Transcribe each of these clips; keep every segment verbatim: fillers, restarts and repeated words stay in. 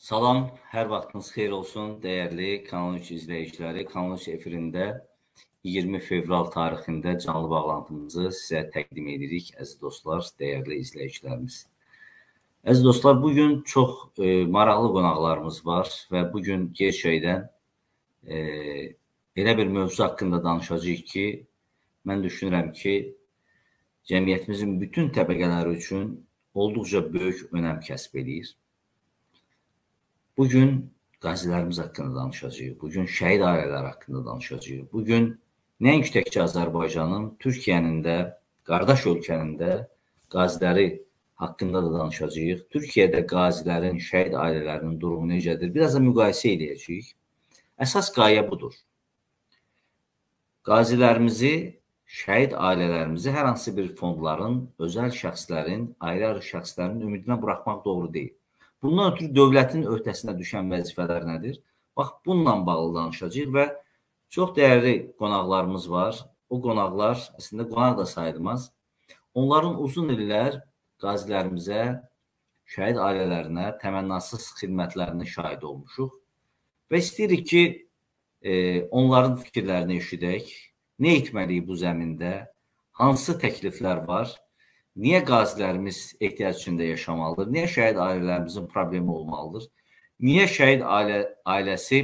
Salam, hər vaxtınız xeyir olsun, dəyərli Kanal üç izləyiciləri. Kanal üç efirində iyirmi fevral tarixində canlı bağlantımızı sizə təqdim edirik, əziz dostlar, dəyərli izləyicilərimiz. Əziz dostlar, bugün çox e, maraqlı qonaqlarımız var və bugün gerçəkdən e, elə bir mövzu haqqında danışacağıq ki, mən düşünürəm ki, cəmiyyətimizin bütün təbəqələri üçün olduqca böyük önəm kəsb edir. Bugün qazilərimiz haqqında danışacağıq, bugün şəhid ailələri haqqında danışacağıq. Bugün nəinki təkcə Azərbaycanın, Türkiyənin də, qardaş ölkənin də qaziləri haqqında da danışacağıq. Türkiyədə qazilərin, şəhid ailələrinin durumu necədir? Biraz da müqayisə edəcəyik. Əsas qayə budur. Qazilərimizi, şəhid ailələrimizi hər hansı bir fondların, özəl şəxslərin, ayrı-ayrı şəxslərin ümidinə buraxmaq doğru deyil. Bundan ötürü dövlətin öhdəsinə düşən vəzifələr nədir? Bax, bununla bağlı danışacağıq və çox dəyərli qonaqlarımız var. O qonaqlar əslində qonaq da sayılmaz. Onların uzun illər qazilərimizə, şəhid ailələrinə, təmənnasız xidmətlərinə şahid olmuşuq. Və istəyirik ki, e, onların fikirlərini eşidək. Nə etməliyik bu zəmində? Hansı təkliflər var? Niyə qazilərimiz ehtiyac içində yaşamalıdır? Niyə şəhid ailələrimizin problemi olmalıdır? Niyə şəhid ailə, ailəsi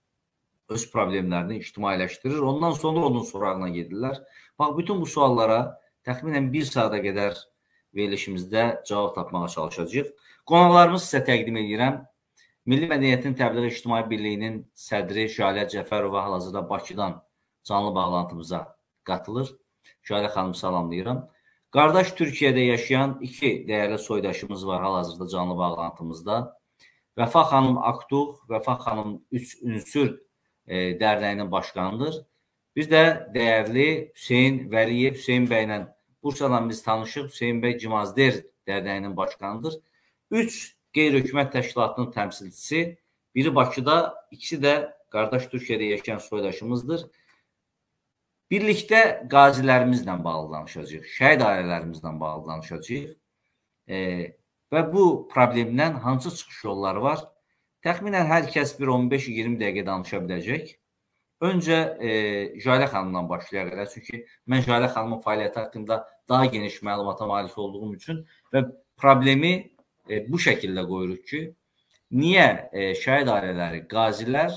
öz problemlərini ictimailəşdirir? Ondan sonra onun sorağına gedirlər. Bax, bütün bu suallara təxminən bir saata qədər verilişimizdə cavab tapmağa çalışacağıq. Qonaqlarımız sizə təqdim edirəm. Milli Mədəniyyətin Təbliğ İctimai Birliyinin sədri Jalə Cəfərova hal-hazırda Bakıdan canlı bağlantımıza qatılır. Jalə xanımı salamlayıram. Qardaş Türkiyədə yaşayan iki dəyərli soydaşımız var hal-hazırda canlı bağlantımızda. Vəfa xanım Aktuğ, Vəfa xanım üç ünsür e, dərnəyinin başqanıdır. Bir də dəyərli Hüseyn Vəliyev, Hüseyn bəylə Bursadan biz tanışıq, Hüseyn bəy Cimazder dərnəyinin başqanıdır. Üç qeyri-hökumət təşkilatının təmsilçisi, biri Bakıda, ikisi də qardaş Türkiyədə yaşayan soydaşımızdır. Birlikdə qazilərimizlə bağlı danışacağıq, şəhid ailələrimizlə bağlı danışacağıq e, və bu problemdən hansı çıxış yolları var? Təxminən hər kəs bir on beş iyirmi dəqiqə danışa biləcək. Öncə e, Jalə xanımdan başlayaq elə, çünki mən Jalə xanımın fəaliyyəti haqqında daha geniş məlumata malik olduğum üçün və problemi e, bu şəkildə qoyuruq ki, niyə e, şəhid ailələri, qazilər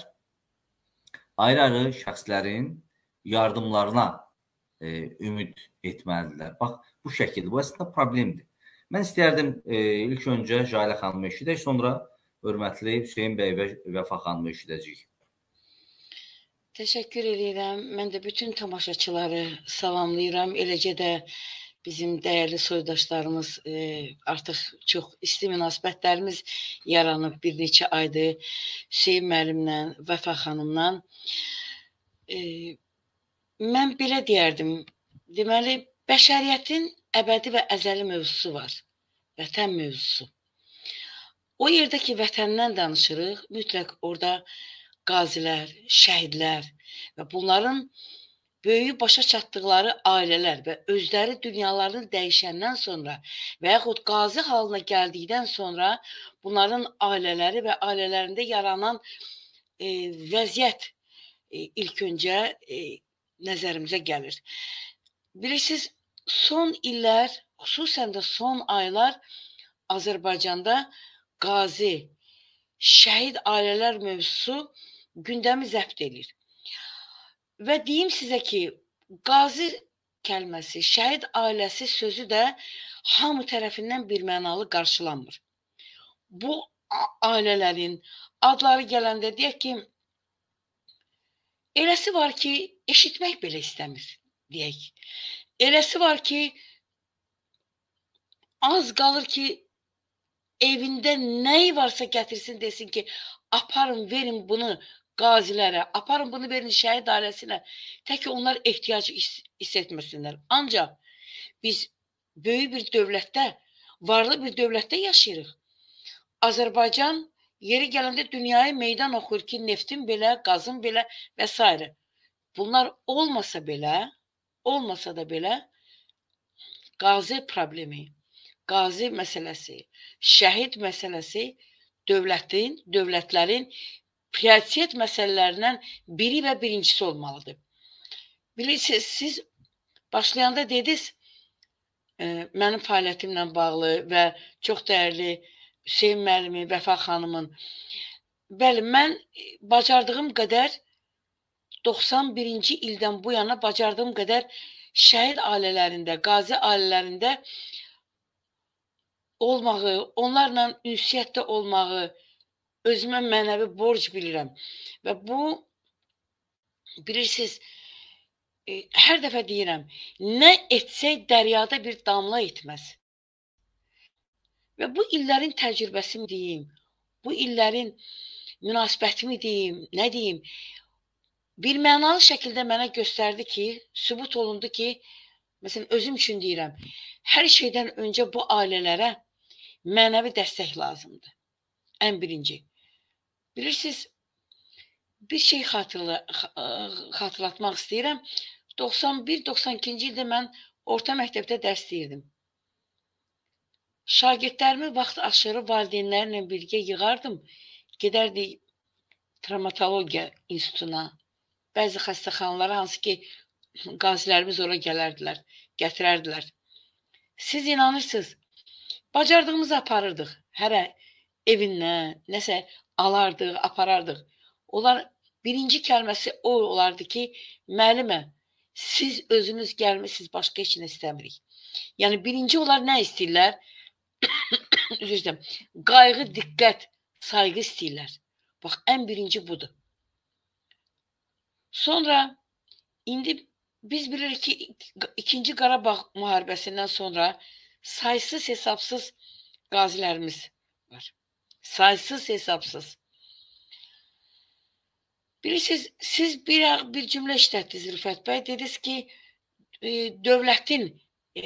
ayrı-ayrı şəxslərin yardımlarına e, ümid etməlidirlər. Bax, bu şəkildə, bu əslində problemdir. Mən istəyərdim e, ilk öncə Jalə xanımı eşidək, sonra hörmətli Hüseyn bəy və Vəfa xanımı eşidəcəyik. Təşəkkür edirəm. Mən də bütün tamaşaçıları salamlayıram. Eləcə də bizim dəyərli soydaşlarımız e, artıq çox isti münasibətlərimiz yaranıb bir neçə aydır Hüseyn müəllimlə, Vəfa xanımla. E, Mən belə deyərdim, deməli, bəşəriyyətin əbədi və əzəli mövzusu var, vətən mövzusu. O yerdə ki, vətəndən danışırıq, mütləq orada qazilər, şəhidlər və bunların böyük başa çatdıqları ailələr və özləri dünyalarını dəyişəndən sonra və yaxud qazi halına gəldikdən sonra bunların ailələri və ailələrində yaranan e, vəziyyət e, ilk öncə e, nəzərimizə gəlir. Bilirsiniz, son illər, xüsusən də son aylar Azərbaycanda qazi, şəhid ailələr mövzusu gündəmi zəbt edir. Və deyim sizə ki, qazi kəlməsi, şəhid ailəsi sözü də hamı tərəfindən bir mənalı qarşılanmır. Bu ailələrin adları gələndə deyək ki, eləsi var ki, eşitmək belə istəmir, deyək. Eləsi var ki, az qalır ki, evində nəyi varsa gətirsin, desin ki, aparın, verin bunu qazilərə, aparın bunu verin şəhid ailəsinə, tək ki, onlar ehtiyac hiss etməsinlər. Ancaq biz böyük bir dövlətdə, varlı bir dövlətdə yaşayırıq. Azərbaycan yeri gələndə dünyaya meydan oxuyur ki, neftin belə, qazın belə və s. Bunlar olmasa belə, olmasa da belə, qazi problemi, qazi məsələsi, şəhid məsələsi dövlətin, dövlətlərin prioritet məsələlərindən biri və birincisi olmalıdır. Bilirsiniz, siz başlayanda dediniz, e, mənim fəaliyyətimlə bağlı və çox dəyərli Hüseyin müəllimi, Vəfa xanımın. Bəli, mən bacardığım qədər doxsan birinci ildən bu yana bacardığım qədər şəhid ailələrində, qazi ailələrində olmağı, onlarla ünsiyyətdə olmağı özümə mənəvi borc bilirəm. Və bu, bilirsiniz, e, hər dəfə deyirəm, nə etsək dəryada bir damla etməz. Və bu illərin təcrübəsimi deyim, bu illərin münasibətimi deyim, nə deyim, bir mənalı şəkildə mənə göstərdi ki, sübut olundu ki, məsələn, özüm üçün deyirəm, hər şeydən öncə bu ailələrə mənəvi dəstək lazımdır. Ən birinci. Bilirsiniz, bir şey xatırla, xatırlatmaq istəyirəm. doxsan bir doxsan ikinci ildə mən orta məktəbdə dərs deyirdim. Şagirdlərimi vaxt aşırı valideynlərlə birgə yığardım. Gedərdik travmatologiya institutuna, bəzi xəstəxanalara, hansı ki, qazilərimiz ora gələrdilər, gətirərdilər. Siz inanırsınız, bacardığımızı aparırdıq. Hərə evindən, nəsə alardıq, aparardıq. Onlar birinci kəlməsi o olardı ki, müəllimə, siz özünüz gəlmişsiniz, başqa heç nə istəmirik. Yəni, birinci onlar nə istəyirlər? Üzr qayğı, diqqət, sayğı istəyirlər. Bax, ən birinci budur. Sonra, indi biz bilirik ki, ikinci Qarabağ müharibəsindən sonra saysız hesabsız qazilərimiz var. Saysız hesabsız. Bilirsiniz, siz bir, bir cümlə işlətdiniz Rüfət bəy. Dediniz ki, e, dövlətin e,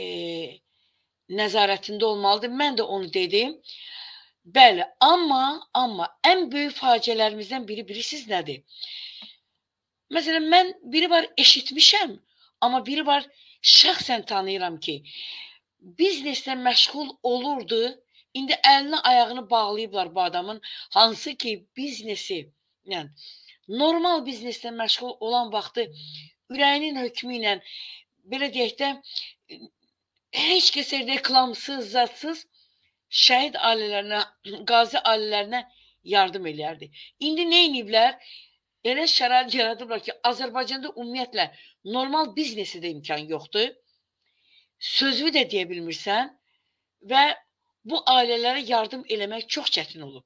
nəzarətində olmalıdır. Mən də onu dedim. Bəli, amma, amma ən böyük faciələrimizdən biri bilirsiniz nədir? Məsələn, mən biri var eşitmişəm, amma biri var şəxsən tanıyıram ki, bizneslə məşğul olurdu, indi əlini ayağını bağlayıblar bu adamın, hansı ki biznesi, yəni normal bizneslə məşğul olan vaxtı ürəyinin hökmü ilə, belə deyək də, heç kəsə reklamsız, zadsız şəhid ailələrinə, qazi ailələrinə yardım eləyərdi. İndi nə ediblər? Elə şərait yaradıblar ki, Azərbaycanda ümumiyyətlə normal biznesi də imkan yoxdur. Sözü də deyə bilmirsən və bu ailələrə yardım eləmək çox çətin olub.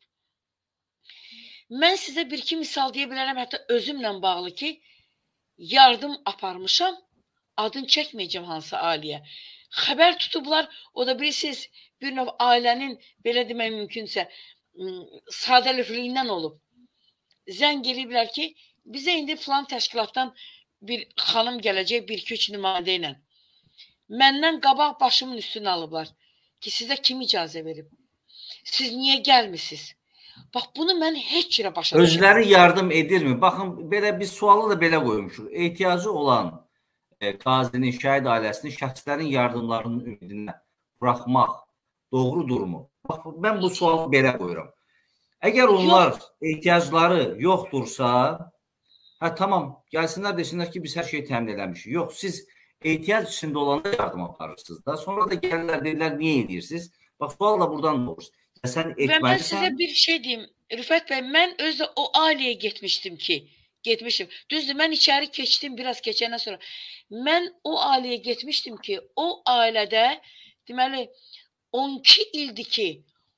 Mən sizə bir-iki misal deyə bilərəm, hətta özümlə bağlı ki, yardım aparmışam, adını çəkməyəcəm hansı ailəyə. Xəbər tutublar, o da bilirsiniz, bir növ ailənin, belə demək mümkünsə, sadəlifliyindən olub. Zəng eləyiblər ki, bizə indi filan təşkilatdan bir xanım gələcək, bir-iki üç nümayəndə ilə. Məndən qabaq başımın üstünə alıblar ki, sizə kim icazə verib? Siz niyə gəlmişsiniz? Bax, bunu mən heç cürə başa düşürəm. Özləri yardım edirmi? Baxın, belə bir sualı da belə qoymuşuq. Ehtiyacı olan e, qazinin, şəhid ailəsinin şəxslərin yardımlarının ümidinə buraxmaq doğrudurmu? Bax, mən bu sualı belə qoyuram. Əgər onlar Yox. ehtiyacları yoxdursa, hə tamam, gəlsinlər desinlər ki, biz hər şeyi təmin eləmişik. Yox, siz ehtiyac içində olanda yardım aparırsınız da, sonra da gəlirlər, deyirlər, niyə edirsiniz? Bax, sual da buradan doğur. Sən və mən sizə bir şey deyim, Rüfət bəy, mən özdə o ailəyə getmişdim ki, getmişdim. Düzdür, mən içəri keçdim biraz keçəndən sonra. Mən o ailəyə getmişdim ki, o ailədə, deməli, on iki ildir ki,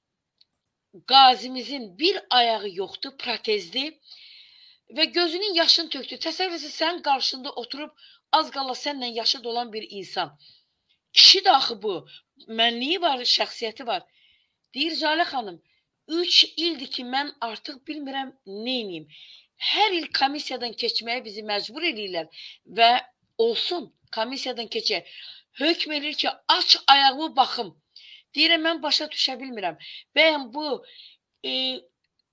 qazimizin bir ayağı yoxdur, protezli və gözünün yaşını tökdü. Təsəvvür etsin, sən qarşında oturub, az qala sənlə yaşı dolan bir insan. Kişi də axı bu, mənliyi var, şəxsiyyəti var. Deyir Jalə xanım, üç ildir ki, mən artıq bilmirəm neyniyim. Hər il komissiyadan keçməyə bizi məcbur edirlər və olsun, komissiyadan keçək. Hökm edir ki, aç ayağımı baxım. Deyirəm, mən başa düşə bilmirəm. Bəyəm bu e,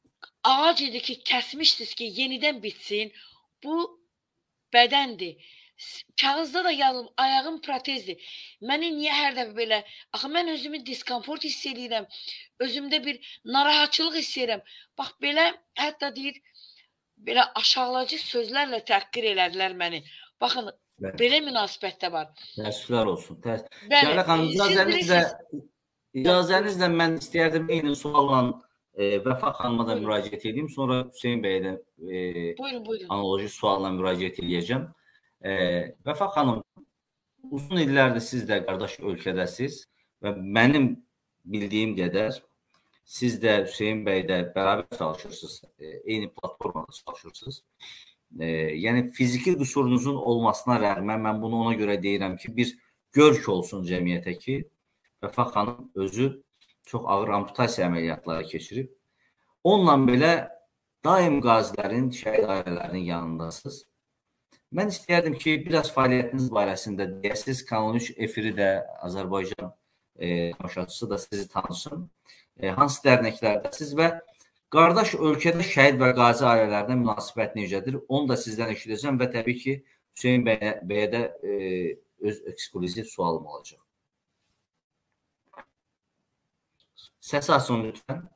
ağac idi ki, kəsmişdiniz ki, yenidən bitsin. Bu bədəndir. kağızda da yazılıb, ayağım protezdir. Məni niyə hər dəfə belə, axı mən özümü diskomfort hiss edirəm, özümdə bir narahatçılıq hiss edirəm. Bax belə, hətta deyir, belə aşağılayıcı sözlərlə təhqir elədilər məni. Baxın, Bəli. belə münasibət də var. Təəssüflər olsun. Təəss Bəli, Cələ xanım, siz icazənizlə, bilirsiniz. icazənizlə mən istəyərdim eyni sualla e, Vəfa xanıma da Buyurun. müraciət edeyim. Sonra Hüseyn bəyə də e, Buyurun, buyurun. analoji sualla müraciət edəcəm. E, Vəfa xanım, uzun illərdir siz də qardaş ölkədəsiz və mənim bildiyim qədər siz də Hüseyn bəy də bərabər çalışırsınız, e, eyni platformada çalışırsınız. E, yəni fiziki qüsurunuzun olmasına rəğmən mən bunu ona görə deyirəm ki, bir görk olsun cəmiyyətə ki, Vəfa xanım özü çox ağır amputasiya əməliyyatları keçirib. Onunla belə daim qazilərin, şəhid ailələrinin yanındasınız. Mən istəyərdim ki, biraz fəaliyyətiniz barəsində deyəsiniz. Kanal üç efiri də Azərbaycan e, tamaşaçısı da sizi tanısın. E, hansı dərnəklərdəsiniz və qardaş ölkədə şəhid və qazi ailələrində münasibət necədir? Onu da sizdən eşidəcəm və təbii ki, Hüseyn bəyə, bəyə də e, öz eksklüziv sualım olacaq. Səs açın lütfən.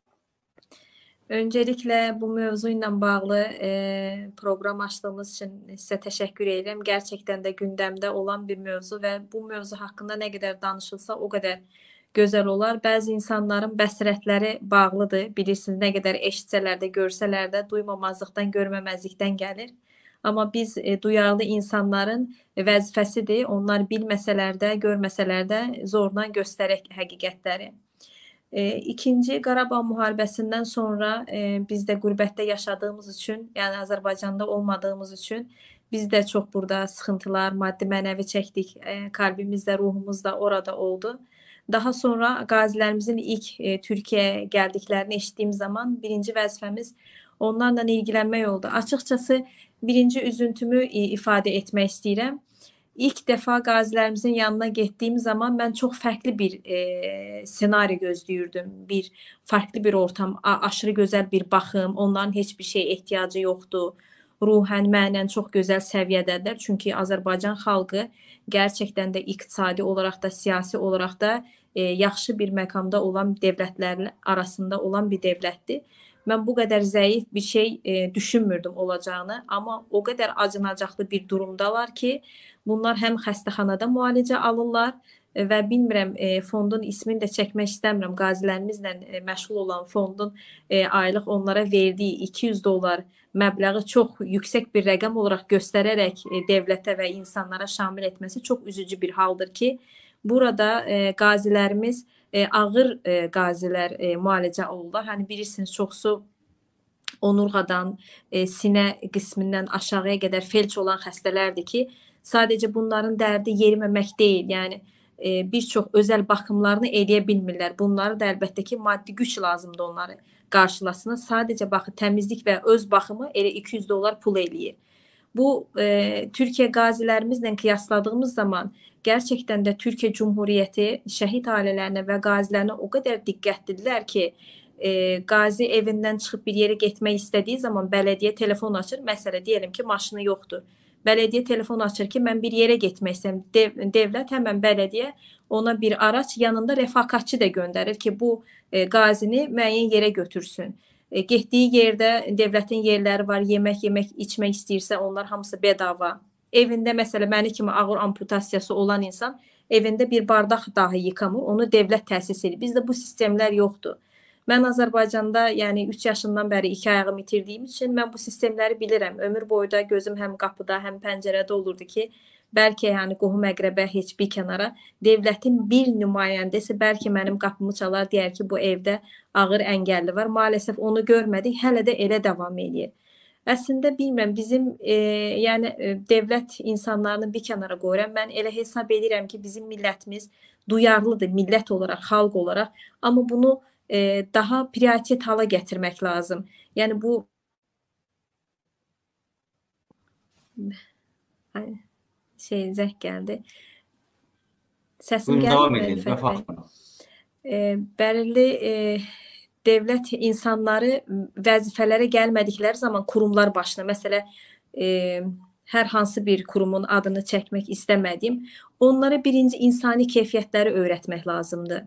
Öncelikle bu mevzuyla bağlı e, program açtığımız için size teşekkür ederim. Gerçekten de gündemde olan bir mevzu ve bu mevzu hakkında ne kadar danışılsa o kadar güzel olar. Bazı insanların bəsirətləri bağlıdır. Bilirsiniz, ne kadar eşitsələr də, görsələr də duymamazlıqdan, görməməzlikdən gəlir. Amma biz e, duyarlı insanların vəzifəsidir. Onlar bilməsələr də, görməsələr də zorla göstərək həqiqətləri. E, ikinci Qarabağ müharibəsindən sonra e, biz də qürbətdə yaşadığımız üçün, yəni Azərbaycanda olmadığımız üçün biz də çox burada sıxıntılar, maddi mənəvi çəkdik. E, kalbimiz də, ruhumuz da orada oldu. Daha sonra qazilərimizin ilk e, Türkiyəyə gəldiklərini eşitdiyim zaman birinci vəzifəmiz onlarla ilgilənmək oldu. Açıqcası birinci üzüntümü e, ifadə etmək istəyirəm. İlk dəfə qazilərimizin yanına getdiyim zaman mən çox fərqli bir e, senari gözləyirdim. Bir farklı bir ortam, aşırı gözəl bir baxım, onların heç bir şey ehtiyacı yoxdur. Ruhən, mənən çox gözəl səviyyədədir. Çünki Azərbaycan xalqı gerçəkdən də iqtisadi olaraq da, siyasi olaraq da e, yaxşı bir məqamda olan dövlətlərin arasında olan bir dövlətdir. Mən bu qədər zəif bir şey e, düşünmürdüm olacağını, amma o qədər acınacaqlı bir durumdalar ki, bunlar həm xəstəxanada müalicə alırlar e, və bilmirəm, e, fondun ismini də çəkmək istəmirəm. Qazilərimizlə e, məşğul olan fondun e, aylıq onlara verdiyi iki yüz dollar məbləği çox yüksək bir rəqəm olaraq göstərərək e, dövlətə və insanlara şamil etməsi çox üzücü bir haldır ki, burada e, qazilərimiz e, ağır e, qazilər e, müalicə olurlar. Hani bilirsiniz, çoxsu onurğadan, e, sinə qismindən aşağıya qədər felç olan xəstələrdir ki, sadəcə bunların dərdi yeriməmək deyil. Yəni e, bir çox özəl baxımlarını eləyə bilmirlər. Bunları da əlbəttə ki, maddi güc lazımdır onları qarşılasına. Sadəcə baxı təmizlik və öz baxımı elə iki yüz dollar pul eləyir. Bu e, Türkiyə qazilərimizlə qiyasladığımız zaman gerçekten de Türkiye Cumhuriyeti şəhid ailələrinə və qazilərinə o qədər diqqətlidirlər ki, e, qazi evindən çıxıb bir yerə getmək istədiyi zaman bələdiyyə telefon açır. Məsələ deyəlim ki, maşını yoxdur. Bələdiyyə telefon açır ki, mən bir yerə getmək istəyirəm. Dev, devlət həmən bələdiyyə ona bir araç, yanında rəfaqatçı da göndərir ki, bu e, qazini müəyyən yerə götürsün. E, getdiyi yerdə devlətin yerləri var, yemək, yemək, içmək istəyirsə onlar hamısı bedava. Evində məsələ məni kimi ağır amputasiyası olan insan evində bir bardaq dahi yıkamır, onu dövlət təsis edir. Bizdə bu sistemlər yoxdur. Mən Azərbaycanda yəni üç yaşından bəri iki ayağımı itirdiyim üçün mən bu sistemləri bilirəm. Ömür boyu da gözüm həm qapıda, həm pəncərədə olurdu ki, bəlkə yəni qohum əqrəbə heç bir kənara dövlətin bir nümayəndəsi bəlkə mənim qapımı çalar, deyər ki, bu evdə ağır əngəlli var. Maalesef onu görmədik, hələ də elə davam edir. Əslində bilmirəm, bizim e, yəni e, dövlət insanlarını bir kənara qoyuram. Mən elə hesab edirəm ki, bizim millətimiz duyarlıdır, millət olaraq, xalq olaraq. Amma bunu e, daha prioritet hala gətirmək lazım. Yəni bu Ay, şey zəng gəldi. Səsim gəldi mi? E, bəlli e, devlət insanları vəzifələrə gəlmədikləri zaman kurumlar başına, məsələ e, hər hansı bir qurumun adını çəkmək istəmədiyim, onlara birinci insani keyfiyyətləri öyrətmək lazımdır.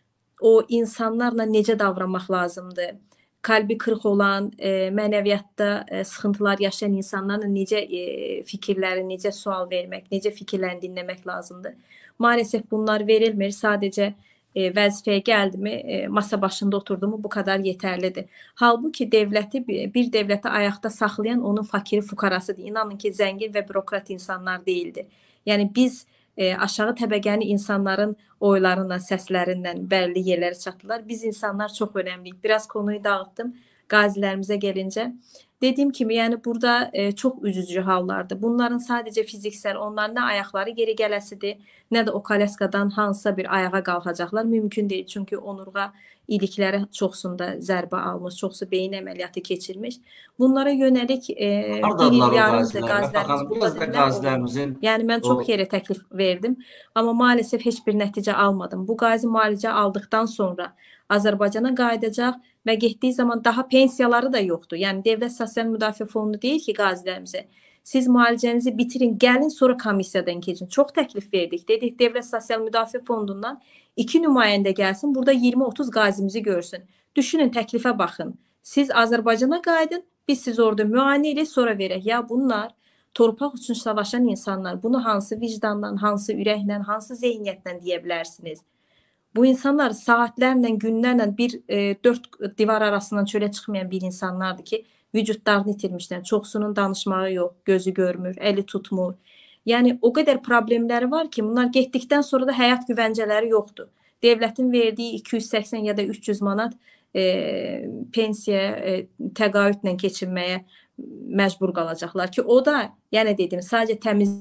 O insanlarla necə davranmaq lazımdır? Kalbi qırıq olan, e, mənəviyyatda e, sıxıntılar yaşayan insanlarla necə e, fikirləri, necə sual vermək, necə fikirlərini dinləmək lazımdır. Maalesef bunlar verilmir. Sadəcə e, vəzifəyə gəldimi, e, masa başında oturdumu bu kadar yetərlidir. Halbuki devləti, bir devləti ayaqda saxlayan onun fakiri fukarasıdır. İnanın ki, zəngin və bürokrat insanlar deyildi. Yəni biz e, aşağı təbəqəni insanların oylarından, səslərindən bəlli yerlərə çatdılar. Biz insanlar çox önəmliyik. Biraz konuyu dağıtdım qazilərimizə gəlincə. Dediyim kimi, yəni burada e, çox üzücü hallardır. Bunların sadəcə fiziksel, onların nə ayaqları geri gələsidir, nə də o kaleskadan hansısa bir ayağa qalxacaqlar. Mümkün deyil. Çünki onurğa ilikləri çoxsunda zərbə almış, çoxsu beyin əməliyyatı keçirmiş. Bunlara yönəlik e, bir il yarımdır qazilərimiz burada qazilərimizin. Yəni mən çox yerə təklif verdim, amma maalesef heç bir nəticə almadım. Bu qazi müalicə aldıqdan sonra Azərbaycana qayıdacaq və getdiyi zaman daha pensiyaları da yoxdur. Yəni Dövlət Sosial Müdafiə Fondu deyir ki, qazilərimizə, siz müalicənizi bitirin, gəlin sonra komissiyadan keçin. Çox təklif verdik. Dedik Dövlət Sosial Müdafiə Fondundan iki nümayəndə gəlsin, burada iyirmi otuz qazimizi görsün. Düşünün, təklifə baxın. Siz Azərbaycana qayıdın, biz siz orada müayinə ilə sonra verək. Ya bunlar torpaq üçün savaşan insanlar, bunu hansı vicdanla, hansı ürəklə, hansı zehniyyətlə deyə bilərsiniz? Bu insanlar saatlərlə, günlərlə bir e, dörd divar arasından çölə çıxmayan bir insanlardır ki, vücudlarını itirmişlər. Çoxsunun danışmağı yox, gözü görmür, əli tutmur. Yəni o qədər problemləri var ki, bunlar getdikdən sonra da həyat güvəncələri yoxdur. Devlətin verdiyi iki yüz səksən ya da üç yüz manat e, pensiya e, təqaüdlə keçinməyə məcbur qalacaqlar ki, o da, yəni dedim, sadəcə təmiz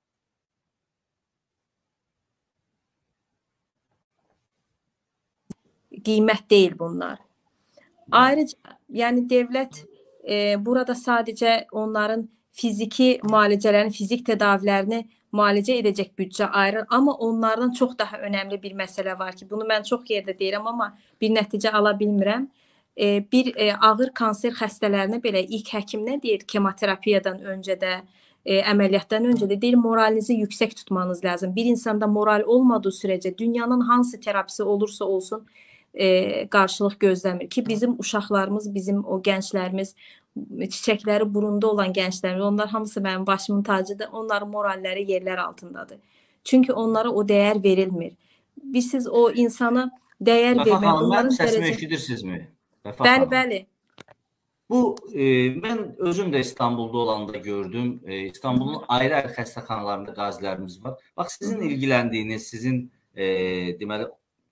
qiymət deyil bunlar. Ayrıca, yəni devlət e, burada sadəcə onların fiziki müalicələrini, fizik tədavilərini müalicə edəcək büdcə ayırır, amma onlardan çox daha önəmli bir məsələ var ki, bunu mən çox yerdə deyirəm, amma bir nəticə ala bilmirəm. E, bir e, ağır kanser xəstələrinə belə ilk həkim nə deyir? Kemoterapiyadan öncə də, e, əməliyyatdan öncə də deyir, moralinizi yüksək tutmanız lazım. Bir insanda moral olmadığı sürəcə dünyanın hansı terapisi olursa olsun, E, qarşılıq gözləmir ki, bizim uşaqlarımız, bizim o gənclərimiz, çiçəkləri burunda olan gənclərimiz, onlar hamısı mənim başımın tacıdır, onların moralləri yerlər altındadır. Çünki onlara o dəyər verilmir. Biz siz o insana dəyər vermək, onların səsini eşidirsinizmi? Bəli, bəli. Bu, e, mən özüm də İstanbulda olanda gördüm. E, İstanbulun ayrı-ayrı xəstəxanalarında qazilərimiz var. Bax, sizin ilgiləndiyiniz, sizin e, deməli,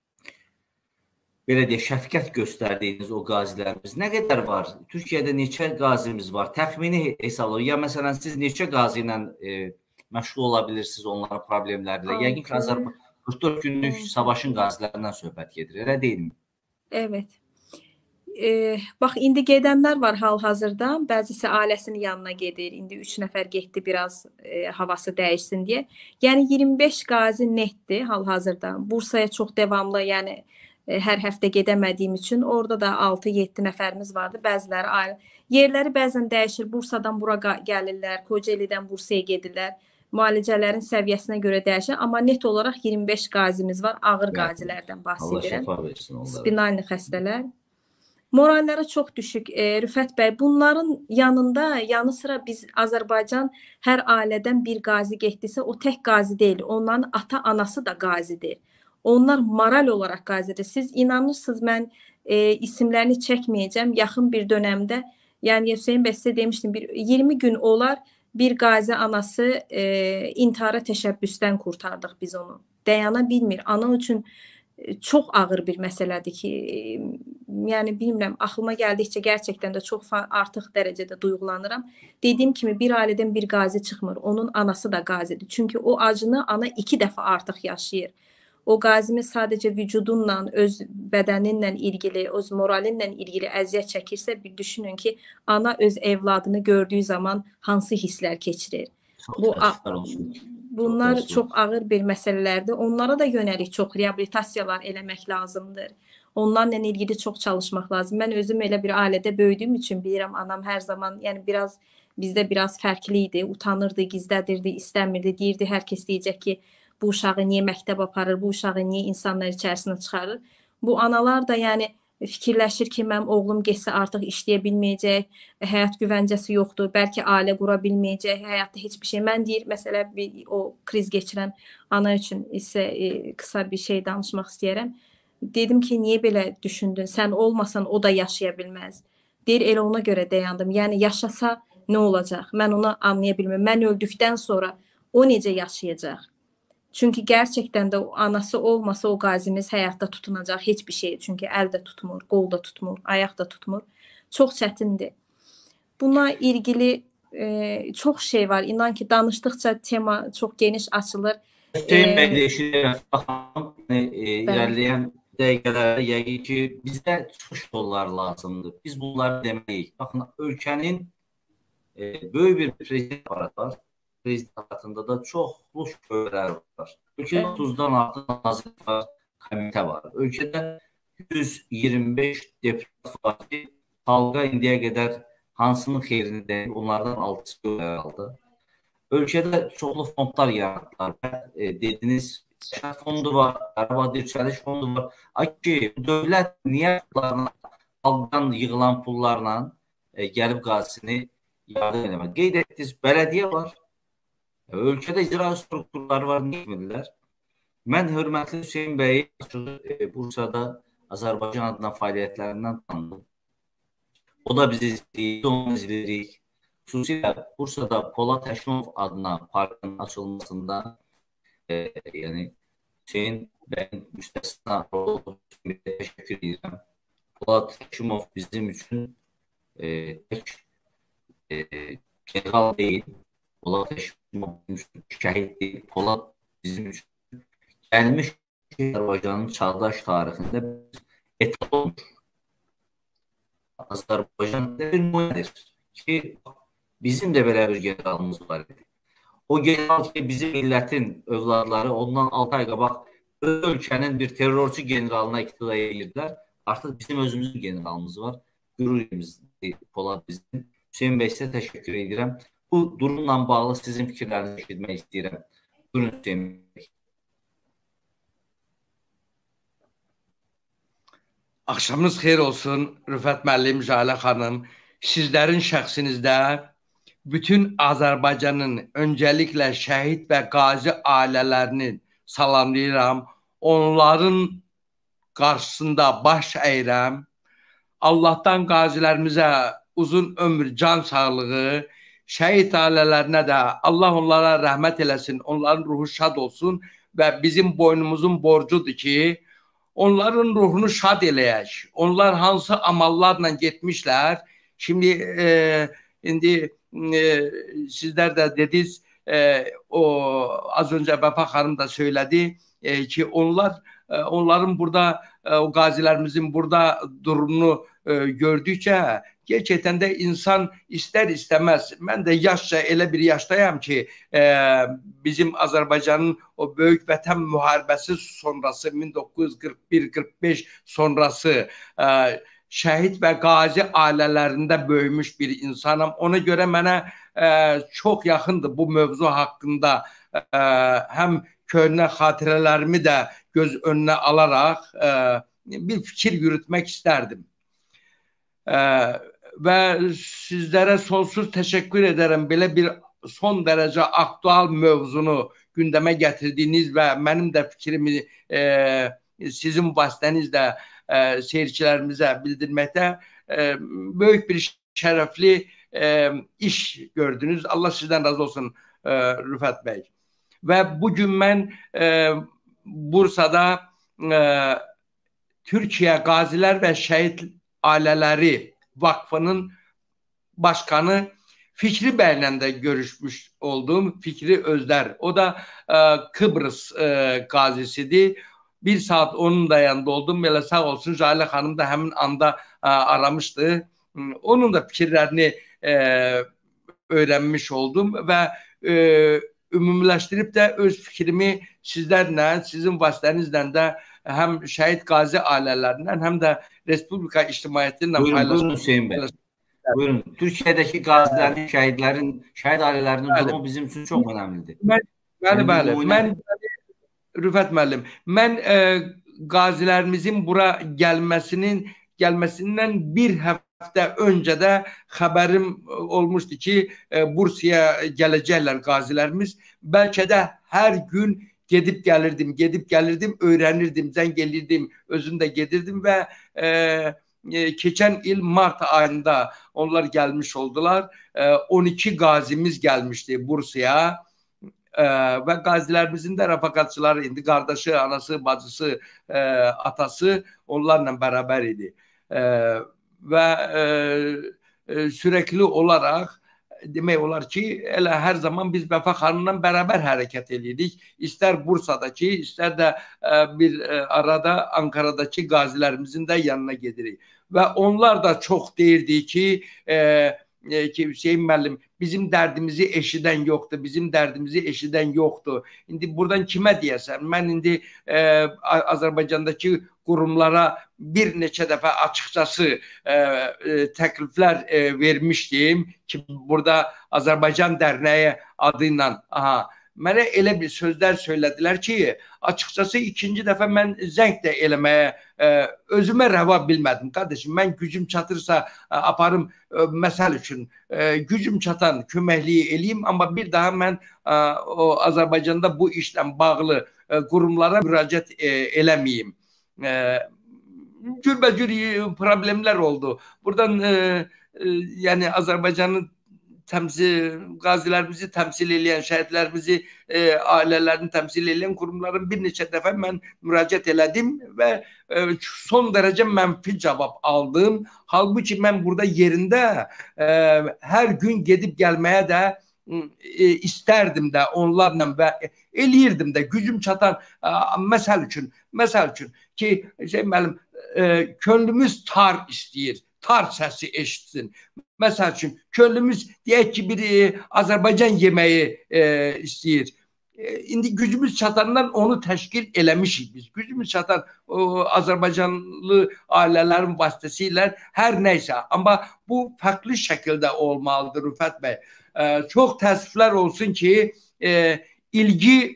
belə deyək, şəfqət göstərdiyiniz o qazilərimiz nə qədər var? Türkiyədə neçə qazimiz var? Təxmini hesablayın. Ya məsələn, siz neçə qazi ilə e, məşğul ola bilirsiniz onların problemlərlə? Yəqin ki, Azərbaycan qırx dörd günlük savaşın qazilərindən söhbət gedir, elə deyilmi? Evet. E, bax, indi gedənlər var hal-hazırda. Bəzisi ailəsinin yanına gedir. İndi üç nəfər getdi biraz e, havası dəyişsin deyə. Yəni iyirmi beş qazi netdir hal-hazırda. Bursaya çox devamlı, yəni hər həftə gedəmədiyim üçün orada da altı yeddi nəfərimiz vardı. Bəziləri ayrı. Yerləri bəzən dəyişir. Bursadan bura gəlirlər, Kocaelidən Bursaya gedirlər. Müalicələrin səviyyəsinə görə dəyişir. Amma net olaraq iyirmi beş qazimiz var. Ağır qazilərdən bahs edirəm. Spinalni xəstələr. Moralləri çox düşük. E, Rüfət bəy, bunların yanında, yanı sıra biz Azərbaycan hər ailədən bir qazi getdisə, o tək qazi deyil. Onların ata-anası da qazidir. Onlar moral olaraq qazidir. Siz inanırsınız, mən e, isimlərini çəkməyəcəm. Yaxın bir dönəmdə, yəni Hüseyin bəy sizə demişdim, bir iyirmi gün olar bir qazi anası e, intihara təşəbbüsdən qurtardıq biz onu. Dayana bilmir. Ana üçün e, çox ağır bir məsələdir ki, e, yəni bilmirəm, axlıma gəldikcə gerçəkdən də çox artıq dərəcədə duyğulanıram. Dediyim kimi bir ailədən bir qazi çıxmır. Onun anası da qazidir. Çünki o acını ana iki dəfə artıq yaşayır. O qazimiz sadəcə vücudunla, öz bədəninlə ilgili, öz moralinlə ilgili əziyyət çəkirsə, bir düşünün ki, ana öz evladını gördüyü zaman hansı hisslər keçirir. Bu, bunlar çox, çox ağır bir məsələlərdir. Onlara da yönəlik çox reabilitasiyalar eləmək lazımdır. Onlarla ilgili çox çalışmaq lazım. Mən özüm elə bir ailədə böyüdüyüm üçün bilirəm, anam hər zaman, yəni biraz bizdə biraz fərqli idi. Utanırdı, gizlədirdi, istəmirdi. Deyirdi, hər kəs deyəcək ki, bu uşağı niyə məktəb aparır, bu uşağı niyə insanlar içərisinə çıxarır. Bu analar da yəni fikirləşir ki, mənim oğlum getsə artıq işləyə bilməyəcək, həyat güvəncəsi yoxdur, bəlkə ailə qura bilməyəcək, həyatda heç bir şey. Mən deyir, məsələ bir, o kriz keçirən ana üçün isə e, qısa bir şey danışmaq istəyərəm. Dedim ki, niyə belə düşündün? Sən olmasan o da yaşaya bilməz. Deyir, elə ona görə dayandım. Yəni yaşasa nə olacaq? Mən onu anlaya bilmirəm. Mən öldükdən sonra o necə yaşayacaq? Çünki gerçəkdən də anası olmasa o qazimiz həyatda tutunacaq heç bir şey. Çünki əl də tutmur, qol da tutmur, ayaq da tutmur. Çox çətindir. Buna ilgili e, çox şey var. İnan ki, danışdıqca tema çox geniş açılır. Hüseyin bəy də eşidirəm. Baxın, e, irəliləyən dəqiqələrdə yəqin ki, bizdə çıxış yolları lazımdır. Biz bunları deməliyik. Baxın, ölkənin e, böyük bir prezident aparatı var. Prezident aparatında da çoxlu şöbələr var. Ölkədə otuzdan artıq nazirlik var, komitə var. Ölkədə yüz iyirmi beş deputat var ki, xalqa indiyə qədər hansının xeyrini deyil, onlardan altı şöbələr aldı. Ölkədə çoxlu fondlar yaratdılar. E, dediniz, Şəhər fondu var, Qarabağ Dirçəliş fondu var. Ay ki, dövlət niyə xalqdan yığılan pullarla e, gəlib qazisini yardım eləmək? Qeyd etdiniz, bələdiyyə var. Ölkədə icra strukturları var, niyə etmirlər? Mən hörmətli Hüseyin bəyi e, Bursada Azərbaycan adına fəaliyyətlərindən tanıdım. O da bizi izləyir, onu izləyirik. Xüsusilə Bursada Polad Həşimov adına parkın açılmasında e, yəni Hüseyin bəyin müstəsna rolu üçün təşəkkür edirəm. Polad Həşimov bizim üçün e, tək e, general deyil. Polad Həşimov bizim üçün şəhid deyil. Polad bizim üçün gəlmiş Azərbaycanın çağdaş tarixində etalondur. Azərbaycan'da bir nümunədir ki, bizim də belə bir generalımız var idi. O general ki, bizim millətin övladları ondan altı ay qabaq ölkənin bir terrorçu generalına iqtida edirdilər. Artıq bizim özümüzün generalımız var. Qürurumuzdur Polad bizim. Hüseyin bəy, sizə təşəkkür edirəm. Bu durumla bağlı sizin fikirlərinizi eşitmək istəyirəm. Buyurun Hüseyin bəy. Axşamınız xeyir olsun Rüfət müəllim, Jalə xanım. Sizlərin şəxsinizdə bütün Azərbaycanın öncəliklə şəhid və qazi ailələrini salamlayıram. Onların qarşısında baş əyirəm. Allahdan qazilərimizə uzun ömür, can sağlığı, şəhid ailələrinə də Allah onlara rəhmət eləsin, onların ruhu şad olsun və bizim boynumuzun borcudur ki, onların ruhunu şad eləyək. Onlar hansı amallarla getmişlər. Şimdi e, indi e, sizlər də dediniz, e, o az öncə Vəfa xanım da söylədi e, ki, onlar e, onların burada e, o qazilərimizin burada durumunu e, gördükcə gerçekten de insan ister istemez. Ben de yaşça elə bir yaşdayam ki e, bizim Azərbaycanın o böyük vətən müharibəsi sonrası min doqquz yüz qırx bir qırx beş sonrası e, şəhid və qazi ailələrində böyümüş bir insanam. Ona görə mənə e, çox yaxındır bu mövzu haqqında e, həm köhnə xatirələrimi də göz önünə alaraq e, bir fikir yürütmək istərdim. E, və sizlərə sonsuz təşəkkür edərəm belə bir son dərəcə aktual mövzunu gündəmə gətirdiyiniz və mənim də fikrimi e, sizin vasitənizlə e, seyircilərimizə bildirməkdə e, böyük bir şərəfli e, iş gördünüz. Allah sizdən razı olsun e, Rüfət bəy. Və bugün mən e, Bursada e, Türkiyə Qazilər və Şəhid Ailələri Vakfının başkanı Fikri bəylə də görüşmüş oldum. Fikri Özlər. O da e, Kıbrıs e, qazisidir. Bir saat onun da yanında oldum. Belə sağ olsun. Jalə xanım da həmin anda e, aramışdı. Onun da fikirlərini e, öyrənmiş oldum və e, ümumiləşdirib də öz fikrimi sizlərlə, sizin vasitənizlə də həm şəhid qazi ailələrindən, həm də Respublika ictimaiyyətindən paylaşmak Buyurun. Türkiyədəki qazilərin, şəhidlərin, şəhid ailələrinin Bəli. durumu bizim üçün çox önəmlidir. Mən, bəli, Yəni, bəli. nümunə- Mən, Rüfət müəllim, mən e, qazilərimizin bura gəlməsinin gəlməsindən bir həftə öncə də xəbərim olmuşdu ki, e, Bursaya gələcəklər qazilərimiz. Bəlkə də hər gün gedib gəlirdim, gedib gəlirdim, öyrənirdim, zəng elirdim, özüm də gedirdim və e, e, keçən il mart ayında onlar gəlmiş oldular. E, on iki qazimiz gəlmişdi Bursaya. Ee, və qazilərimizin də rəfaqatçıları indi qardaşı, anası, bacısı, e, atası onlarla bərabər idi. E, və e, e, sürəkli olaraq demək olar ki, elə hər zaman biz Vəfa xanımla bərabər hərəkət edirik. İstər Bursadakı, istər də e, bir e, arada Ankaradakı qazilərimizin də yanına gedirik. Və onlar da çox deyirdi ki, e, ki Hüseyin müəllim, bizim dərdimizi eşidən yoxdur, bizim dərdimizi eşidən yoxdur. İndi buradan kimə deyəsən? Mən indi e, Azərbaycandakı qurumlara bir neçə dəfə açıqcası e, e, təkliflər e, vermişdim ki, burada Azərbaycan Dərnəyi adı ilə, aha, mənə elə bir sözlər söylədilər ki, açıqcası ikinci dəfə mən zəng də eləməyə e, özümə rəva bilmədim. Qardaşım, mən gücüm çatırsa e, aparım, e, məsəl üçün e, gücüm çatan köməkliyi eləyim, amma bir daha mən e, o Azərbaycanda bu işlə bağlı e, qurumlara müraciət e, eləməyim. E, Cürbəcür problemlər oldu. Buradan e, e, yəni Azərbaycanın təmsil, qazilərimizi təmsil edən, şəhidlərimizi, e, ailələrini təmsil edən qurumların bir neçə dəfə mən müraciət elədim və e, son dərəcə mənfi cavab aldım. Halbuki mən burada yerində e, hər gün gedib gəlməyə də e, istərdim də onlarla və eləyirdim də, gücüm çatan, e, məsəl üçün, məsəl üçün ki, şey, mənim, e, könlümüz tar istəyir, tar səsi eşitsin. Məsəl üçün, könlümüz deyək ki, bir e, Azərbaycan yeməyi e, istəyir. E, indi gücümüz çatandan onu təşkil eləmişik biz. Gücümüz çatan o, Azərbaycanlı ailələrin vasitəsilə hər nəysə. Amma bu fərqli şəkildə olmalıdır Rüfət bəy. E, çox təəssüflər olsun ki, e, ilgi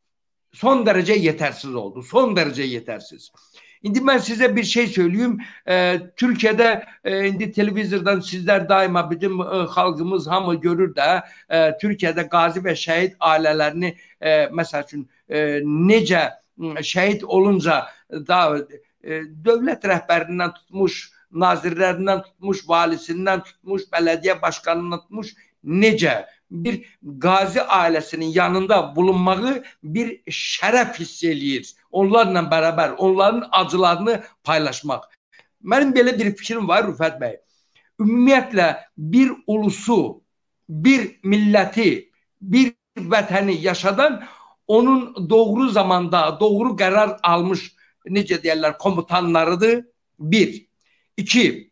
son dərəcə yetərsiz oldu. Son dərəcə yetərsiz. İndi mən sizə bir şey söyleyeyim. E, Türkiye'de e, indi televizordan sizler daima bütün e, halkımız hamı görür de e, Türkiye'de gazi ve şehit ailelerini e, mesela için e, necə şehit olunca da e, devlet rəhbərindən tutmuş, nazirlərindən tutmuş, valisindən tutmuş, belediye başkanından tutmuş necə bir gazi ailesinin yanında bulunmağı bir şərəf hiss eləyir. Onlarla bərabər, onların acılarını paylaşmaq. Mənim belə bir fikrim var Rüfət bəy. Ümumiyyətlə bir ulusu, bir milləti, bir vətəni yaşadan onun doğru zamanda, doğru qərar almış, necə deyərlər, komutanlarıdır. Bir. İki.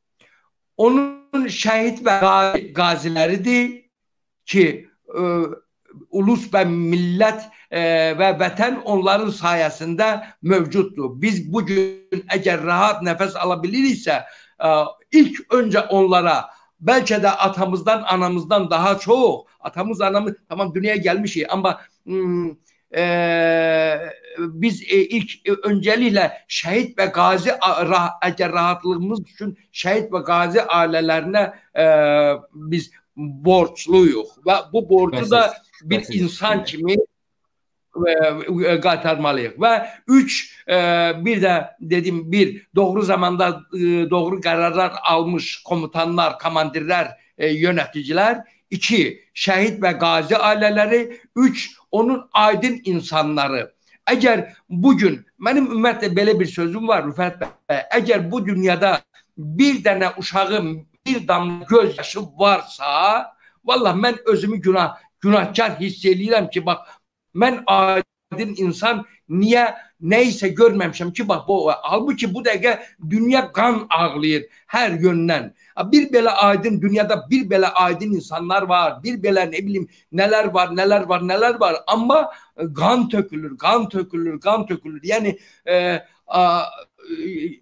Onun şəhid və qaziləridir ki, e, ulus və millət e, və vətən onların sayəsində mövcuddur. Biz bugün əgər rahat nəfəs alabiliriksə, e, ilk öncə onlara, bəlkə də atamızdan, anamızdan daha çox, atamız, anamız, tamam dünyaya gəlmişik, amma hmm, e, biz e, ilk e, öncəliklə şəhid və qazi, rah, əgər rahatlığımız üçün şəhid və qazi ailələrinə e, biz borçluyuq və bu borcu da bir insan kimi e, qaytarmalıyıq. Və üç, e, bir də dedim, bir, doğru zamanda e, doğru qərarlar almış komutanlar, komandirlər, e, yöneticilər. İki, şəhid və qazi ailələri. Üç, onun aydın insanları. Əgər bugün, mənim ümumiyyətlə belə bir sözüm var Rüfət bəy, əgər bu dünyada bir dənə uşağın bir damla göz yaşı varsa, vallahi mən özümü günah, günahkar hiss edirəm ki, bax, mən aydın insan niyə neysə görməmişəm ki, bax, bu, halbuki bu dəqiqə dünya qan ağlayır hər yöndən. Bir belə aydın, dünyada bir belə aydın insanlar var, bir belə ne bileyim nələr var, nələr var, nələr var, amma qan tökülür, qan tökülür, qan tökülür. Yəni, e, a,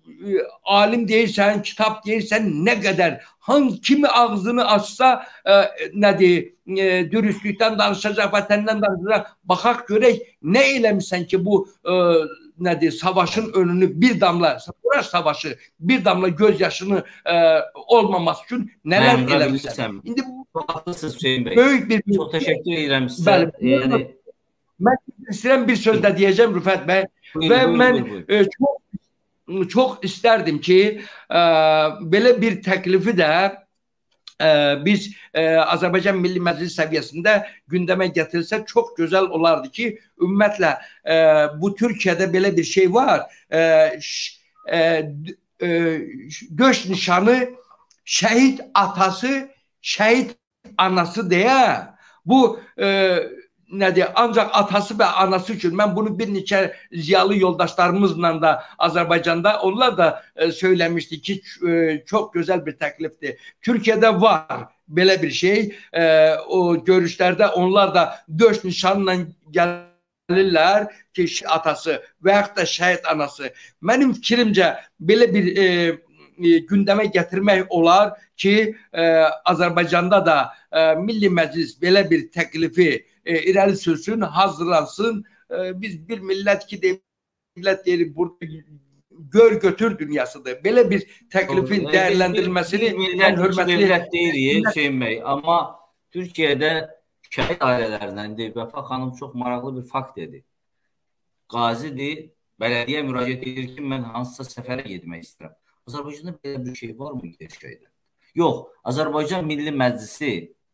alim deyirsən, kitab deyirsən, nə qədər, hangi kimi ağzını açsa e, nədir, e, dürüstlükdən danışacaq, vətəndən danışacaq, baxaq görək nə eləmişsən ki bu e, nədir, savaşın önünü bir damla, Savaş savaşı bir damla göz yaşını e, olmaması üçün nələr eləmişsən. İndi haklısınız Hüseyin Bey. Böyük bir çok teşekkür ederim sizə. Bəli, yəni mən istəyirəm bir söz də deyəcəm Rüfət bəy buyur, və buyur, mən buyur, buyur. E, çox çox istərdim ki e, belə bir təklifi də e, biz e, Azərbaycan Milli Məclis səviyyəsində gündəmə gətirilsə çox gözəl olardı ki, ümumiyyətlə e, bu Türkiyədə belə bir şey var. E, ş, e, e, göç nişanı şəhid atası, şəhid anası deyə bu e, nədir, ancaq atası və anası üçün mən bunu bir neçə ziyalı yoldaşlarımızla da Azərbaycanda onlar da e, söyləmişdi ki e, çox gözəl bir təklifdir. Türkiyədə var belə bir şey. E, o görüşlərdə onlar da döş nişanla gəlirlər ki atası və yaxud da şəhid anası. Mənim fikrimcə belə bir e, e, gündəmə gətirmək olar ki e, Azərbaycanda da e, Milli Məclis belə bir təklifi e, irəli sürsün, hazırlansın. E, biz bir millət ki devlət deyirik, burada gör götür dünyasıdır. Belə bir təklifin dəyərləndirilməsini mən hörmətli devlət deyirik Hüseyin Bey, amma Türkiyədə şəhid ailələrindən Vəfa xanım çox maraqlı bir fakt dedi. Qazidir, bələdiyyə müraciət edir ki, mən hansısa səfərə getmək istəyirəm. Azərbaycanda belə bir şey var mı gerçəkdən? Yox, Azərbaycan Milli Məclisi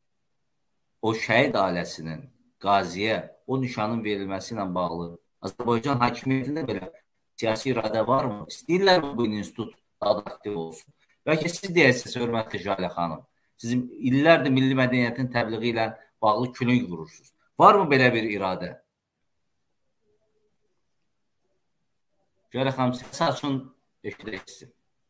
o şəhid ailəsinin qaziyə o nişanın verilməsi ilə bağlı Azərbaycan hakimiyyətində belə siyasi iradə var mı? İstəyirlər mi bu institut daha da aktiv olsun? Bəlkə siz deyəsiniz, hörmətli Jalə xanım, sizin illərdir milli mədəniyyətin təbliği ilə bağlı külünk vurursunuz. Var mı belə bir iradə? Jalə xanım, siz açın, eşidək.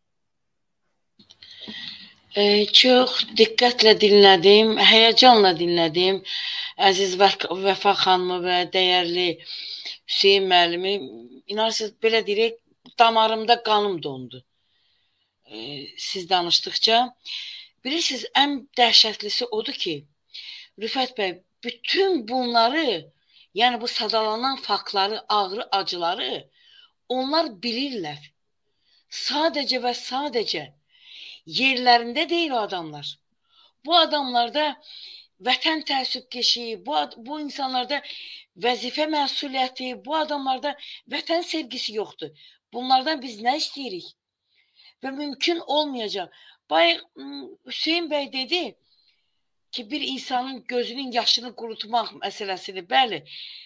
Ee, çox diqqətlə dinlədim, həyəcanla dinlədim. Əziz Vəfa xanımı və dəyərli Hüseyin müəllimi, inarsınız, belə deyək, damarımda qanım dondu. Ee, siz danışdıqca. Bilirsiniz, ən dəhşətlisi odur ki, Rüfət bəy, bütün bunları, yəni bu sadalanan faktları, ağrı, acıları onlar bilirlər. Sadəcə və sadəcə yerlərində deyil o adamlar. Bu adamlarda vətən təəssübkeşi, bu, bu insanlarda vəzifə məsuliyyəti, bu adamlarda vətən sevgisi yoxdur. Bunlardan biz nə istəyirik? Və mümkün olmayacaq. Bayaq Hüseyin bəy dedi ki, bir insanın gözünün yaşını qurutmaq məsələsini, bəli,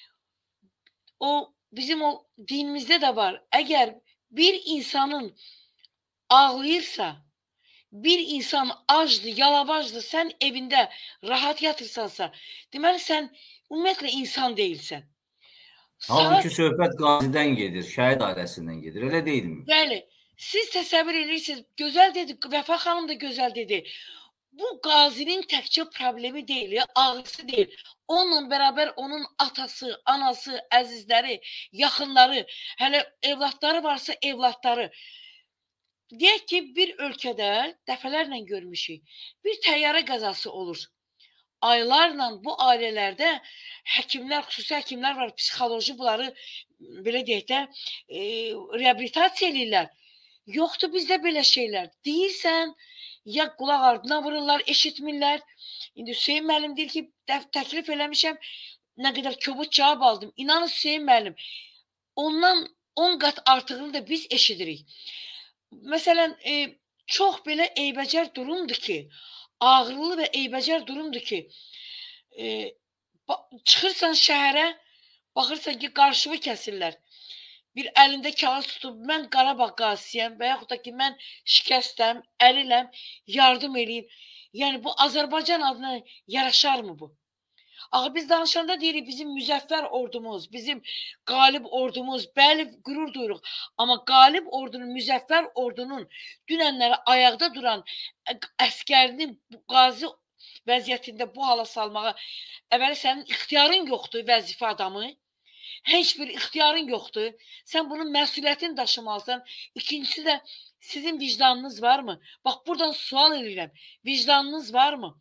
o bizim o dinimizdə də var. Əgər bir insanın ağlayırsa, bir insan acdır, yalavacdır, sən evində rahat yatırsansa, deməli sən ümumiyyətlə insan deyilsən. Halbuki söhbət qazidən gedir, şəhid ailəsindən gedir, elə deyilmi? Bəli, siz təsəvvür edirsiniz, gözəl dedi, Vəfa xanım da gözəl dedi. Bu qazinin təkcə problemi deyil, ağrısı deyil. Onunla bərabər onun atası, anası, əzizləri, yaxınları, hələ evlatları varsa evlatları. Deyək ki, bir ölkədə dəfələrlə görmüşük, bir təyyarə qəzası olur. Aylarla bu ailələrdə həkimlər, xüsusi həkimlər var, psixoloji bunları, belə deyək də, e, reabilitasiya edirlər. Yoxdur bizdə belə şeylər. Deyirsən, ya qulaq ardına vururlar, eşitmirlər. İndi Hüseyin müəllim deyir ki, təklif eləmişəm, nə qədər kobud cavab aldım. İnanın Hüseyin müəllim, ondan on qat artığını da biz eşidirik. Məsələn, e, çox belə eybəcər durumdur ki, ağırlı və eybəcər durumdur ki, e, çıxırsan şəhərə, baxırsan ki, qarşıvı kəsirlər. Bir əlində kağız tutub, mən Qarabağ qazisiyəm və yaxud da ki, mən şikəstəm, əliləm, yardım edeyim. Yəni, bu Azərbaycan adına yaraşar mı bu? Axı biz danışanda deyirik, bizim müzəffər ordumuz, bizim qalib ordumuz, bəli, qürur duyuruq. Amma qalib ordunun, müzəffər ordunun dünənləri ayaqda duran əskərini qazi vəziyyətində bu hala salmağa əvvəli sənin ixtiyarın yoxdur, vəzifə adamı. heç bir ixtiyarın yoxdur. Sən bunun məsuliyyətini daşımalısan. İkincisi də sizin vicdanınız varmı? Bax, buradan sual edirəm. Vicdanınız varmı?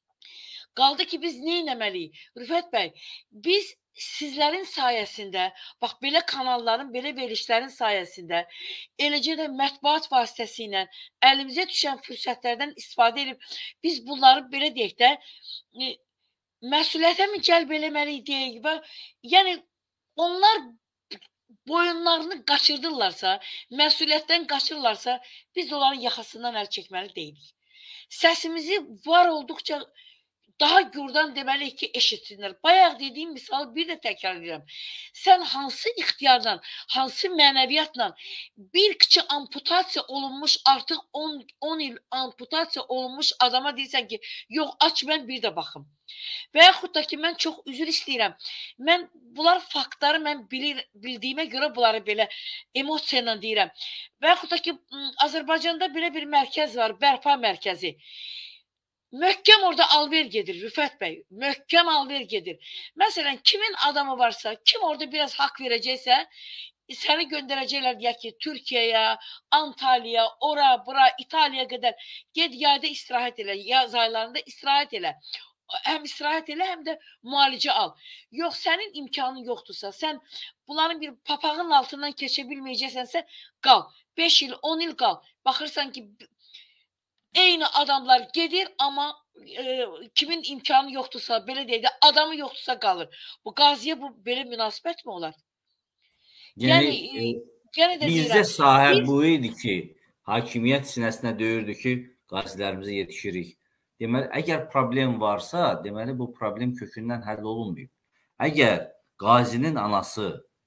Qaldı ki, biz nə etməliyik? Rüfət bəy, biz sizlərin sayəsində, bax, belə kanalların, belə verilişlərin sayəsində, eləcə də mətbuat vasitəsilə əlimizə düşən fürsətlərdən istifadə edib, biz bunları belə deyək də, e, məsuliyyətə mi cəlb eləməliyik deyək və yəni onlar boyunlarını qaçırdırlarsa, məsuliyyətdən qaçırlarsa, biz onların yaxasından əl çəkməli deyilik. Səsimizi var olduqca daha gürdan deməliyik ki, eşitsinlər. Bayaq dediyim misalı bir də təkrar edirəm. Sən hansı ixtiyardan, hansı mənəviyyatla bir kiçi amputasiya olunmuş, artıq on il amputasiya olunmuş adama deyirsən ki, yox, aç mən bir də baxım. Və yaxud da ki, mən çox üzr istəyirəm. Mən bunlar faktları mən bilir, bildiyimə görə bunları belə emosiya ilə deyirəm. Və yaxud da ki, Azərbaycanda belə bir mərkəz var, bərpa mərkəzi. Möhkəm orada alver gedir, Rüfət bəy. Möhkəm alver gedir. Məsələn, kimin adamı varsa, kim orada biraz haqq verəcəksə, səni göndərəcəklər deyək ki, Türkiyəyə, Antalya, ora, bura, İtaliyaya qədər ged yayda istirahət elə, yaz aylarında istirahət elə. Həm istirahət elə, həm də müalicə al. Yox, sənin imkanın yoxdursa, sən bunların bir papağın altından keçə bilməyəcəksənsə, qal. beş il, on il qal. Baxırsan ki, eyni adamlar gedir, amma e, kimin imkanı yoxdursa, belə deyək də, adamı yoxdursa qalır. Bu qaziyə bu belə münasibət mi olar? Yəni, Yəni, yenə də bizdə deyirəm, sahə biz- bu idi ki, hakimiyyət sinəsinə döyürdü ki, qazilərimizə yetişirik. Deməli, əgər problem varsa, deməli bu problem kökündən həll olunmayıb. Əgər qazinin anası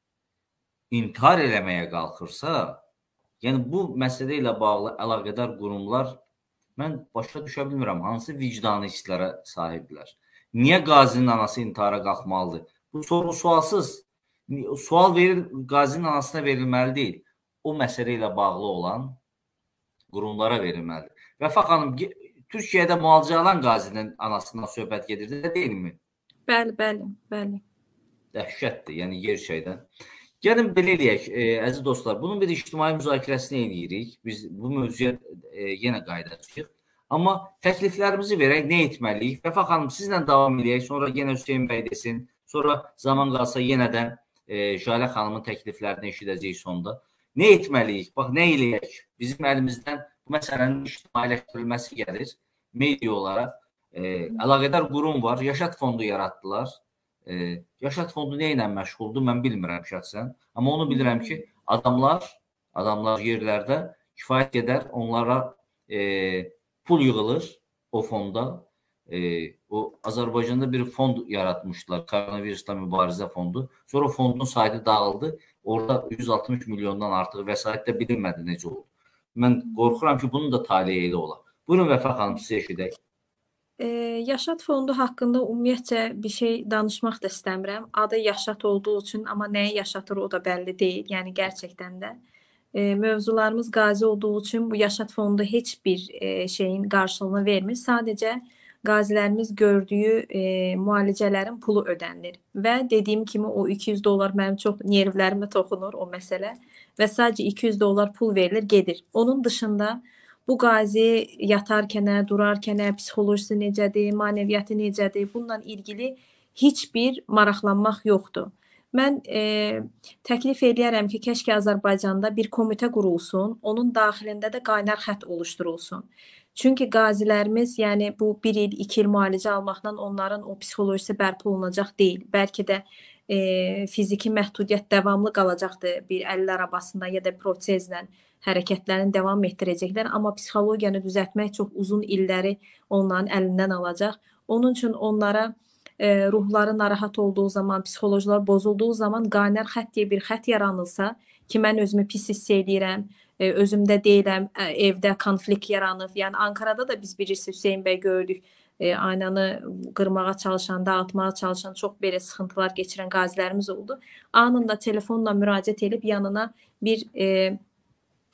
intihar eləməyə qalxırsa, yəni bu məsələ ilə bağlı əlaqədar qurumlar mən başa düşə bilmirəm, hansı vicdani hisslərə sahibdirlər. Niyə qazinin anası intihara qalxmalıdır? Bu soru sualsız. Sual verir, qazinin anasına verilməli deyil. O məsələ ilə bağlı olan qurumlara verilməlidir. Vəfa xanım, Türkiyədə müalicə alan qazinin anasından söhbət gedirdi, deyilmi? Bəli, bəli, bəli. Dəhşətdir, yəni gerçəkdən. Gəlin belə eləyək, e, əziz dostlar, bunun bir ictimai müzakirəsini eləyirik. Biz bu mövzuya e, yenə qayıdacağıq. Amma təkliflərimizi verək, nə etməliyik? Vəfa xanım, sizlə davam edək, sonra yenə Hüseyin bəy desin, sonra zaman qalsa yenə də e, Jalə xanımın təkliflərini eşidəcəyik sonda. Nə etməliyik? Bax, nə eləyək? Bizim əlimizdən bu məsələnin ictimailəşdirilməsi gəlir. Media olaraq e, əlaqədar qurum var, Yaşat fondu yaratdılar. E, Yaşat fondu nə ilə məşğuldur, mən bilmirəm şəxsən. Amma onu bilirəm ki, adamlar, adamlar yerlərdə kifayət qədər onlara e, pul yığılır o fonda. E, o Azərbaycanda bir fond yaratmışlar, koronavirusla mübarizə fondu. Sonra fondun saytı dağıldı. Orada yüz altmış milyondan artıq vəsait də bilinmədi necə oldu. Mən qorxuram ki, bunun da taleyi elə olar. Buyurun Vəfa xanım, sizə eşidək. E, Yaşat fondu haqqında ümumiyyətcə bir şey danışmaq da istəmirəm. Adı Yaşat olduğu üçün, amma nəyi yaşatır o da bəlli deyil. Yəni gerçəkdən də e, mövzularımız qazi olduğu üçün bu Yaşat fondu heç bir e, şeyin qarşılığını vermir. Sadəcə qazilərimiz gördüyü e, müalicələrin pulu ödənilir. Və dediyim kimi o iki yüz dollar mənim çox nervlərimə toxunur o məsələ və sadəcə iki yüz dollar pul verilir, gedir. Onun dışında bu qazi yatarkənə, durarkənə, psixolojisi necədir, maneviyatı necədir, bununla ilgili heç bir maraqlanmaq yoxdur. Mən e, təklif edərəm ki, kəşke Azərbaycanda bir komitə qurulsun, onun daxilində də qaynar xətt oluşturulsun. Çünki qazilərimiz, yəni bu bir il, iki il müalicə almaqla onların o psixolojisi bərpa olunacaq deyil. Bəlkə də e, fiziki məhdudiyyət davamlı qalacaqdır bir əlil arabasında ya da protezlə hərəkətlərini davam etdirəcəklər, amma psixologiyanı düzəltmək çox uzun illəri onların əlindən alacaq. Onun üçün onlara e, ruhları narahat olduğu zaman, psixologlar bozulduğu zaman qaynar xətt deyə bir xətt yaranılsa ki, mən özümü pis hiss edirəm, e, özümdə deyiləm, e, evdə konflikt yaranıb. Yəni Ankarada da biz bilirsiniz, Hüseyin bəy gördük, e, aynanı qırmağa çalışan, dağıtmağa çalışan, çox belə sıxıntılar keçirən qazilərimiz oldu. Anında telefonla müraciət edib yanına bir e,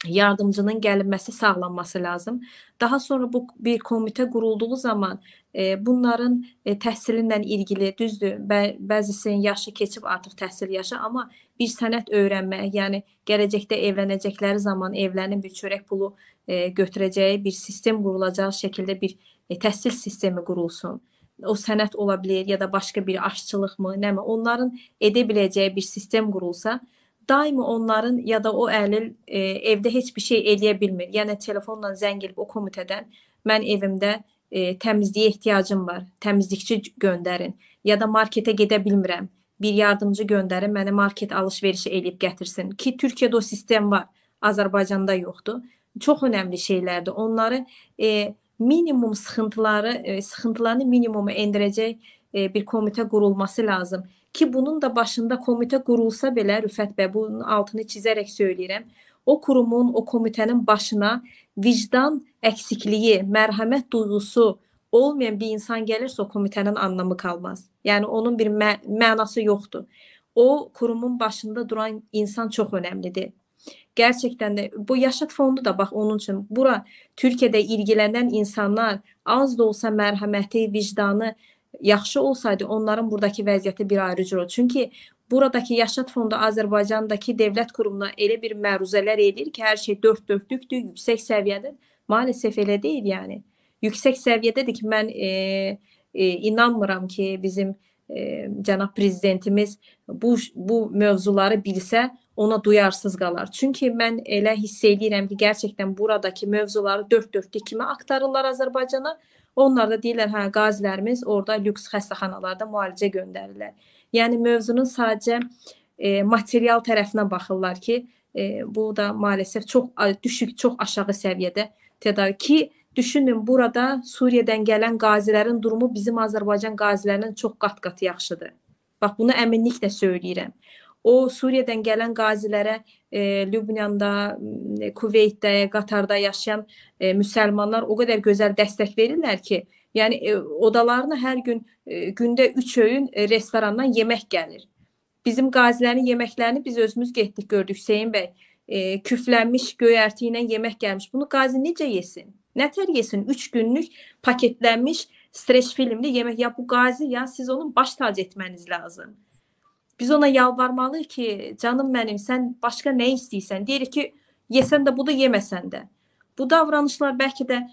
yardımcının gəlinməsi sağlanması lazım. Daha sonra bu bir komitə qurulduğu zaman e, bunların e, təhsilinlə ilgili düzdür, bə bəzisinin yaşı keçib artıq təhsil yaşı, amma bir sənət öyrənmək, yəni gələcəkdə evlənəcəkləri zaman evlənin bir çörək pulu e, götürəcəyi bir sistem qurulacağı şəkildə bir e, təhsil sistemi qurulsun. O sənət ola bilər ya da başqa bir aşçılıq mı, nə mi? Onların edə biləcəyi bir sistem qurulsa, daimi onların ya da o əlil e, evdə heç bir şey eləyə bilmir. Yəni telefonla zəng edib o komitədən mən evimdə e, təmizliyə ehtiyacım var, təmizlikçi göndərin ya da marketə gedə bilmirəm, bir yardımcı göndərin, mənə market alış-verişi eləyib gətirsin. Ki Türkiyədə o sistem var, Azərbaycanda yoxdur. Çox önəmli şeylərdir. Onları e, minimum sıxıntıları, e, sıxıntılarını minimuma endirəcək e, bir komitə qurulması lazım. Ki bunun da başında komitə qurulsa belə, Rüfət bəy, bunun altını çizərək söyləyirəm, o qurumun, o komitənin başına vicdan əksikliyi, mərhəmət duyğusu olmayan bir insan gəlirsə, o komitənin anlamı qalmaz. Yəni onun bir mə mənası yoxdur. O qurumun başında duran insan çox önəmlidir. Gerçekten de bu Yaşat Fondu da bax onun üçün bura Türkiyədə ilgilənən insanlar az da olsa mərhəməti, vicdanı yaxşı olsaydı onların buradakı vəziyyəti bir ayrı cür olur. Çünki buradakı Yaşat Fondu Azərbaycandakı devlət qurumuna elə bir məruzələr edir ki, hər şey dörd dörtlükdür, yüksək səviyyədə. Maalesef elə deyil yani. Yüksək səviyyədədir ki, mən e, e, inanmıram ki, bizim e, cənab prezidentimiz bu, bu mövzuları bilsə, ona duyarsız qalar. Çünki mən elə hiss edirəm ki, gerçekten buradakı mövzuları dörd dörtlük kimi aktarırlar Azərbaycana. Onlar da deyirlər, hə, qazilərimiz orada lüks xəstəxanalarda müalicə göndərirlər. Yəni mövzunun sadəcə e, material tərəfinə baxırlar ki, e, bu da maalesef çox düşük, çox aşağı səviyyədə tədavi ki, düşünün burada Suriyedən gələn qazilərin durumu bizim Azərbaycan qazilərinin çox qat-qat yaxşıdır. Bax, bunu əminliklə söyləyirəm. O Suriyedən gələn qazilərə e, Lübnanda, e, Kuveytdə, Qatarda yaşayan e, müsəlmanlar o qədər gözəl dəstək verirlər ki, yəni e, odalarına hər gün e, gündə üç öğün e, restorandan yemək gəlir. Bizim qazilərin yeməklərini biz özümüz getdik, gördük Hüseyin bəy. E, küflənmiş göyərti ilə yemək gəlmiş. Bunu qazi necə yesin? Nətər yesin? üç günlük paketlənmiş streç filmli yemək. Ya bu qazi, ya siz onun baş tac etməniz lazım. Biz ona yalvarmalıyıq ki, canım mənim, sən başqa nə istəyirsən? Deyir ki, yesən də bu da, yeməsən də. Bu davranışlar bəlkə də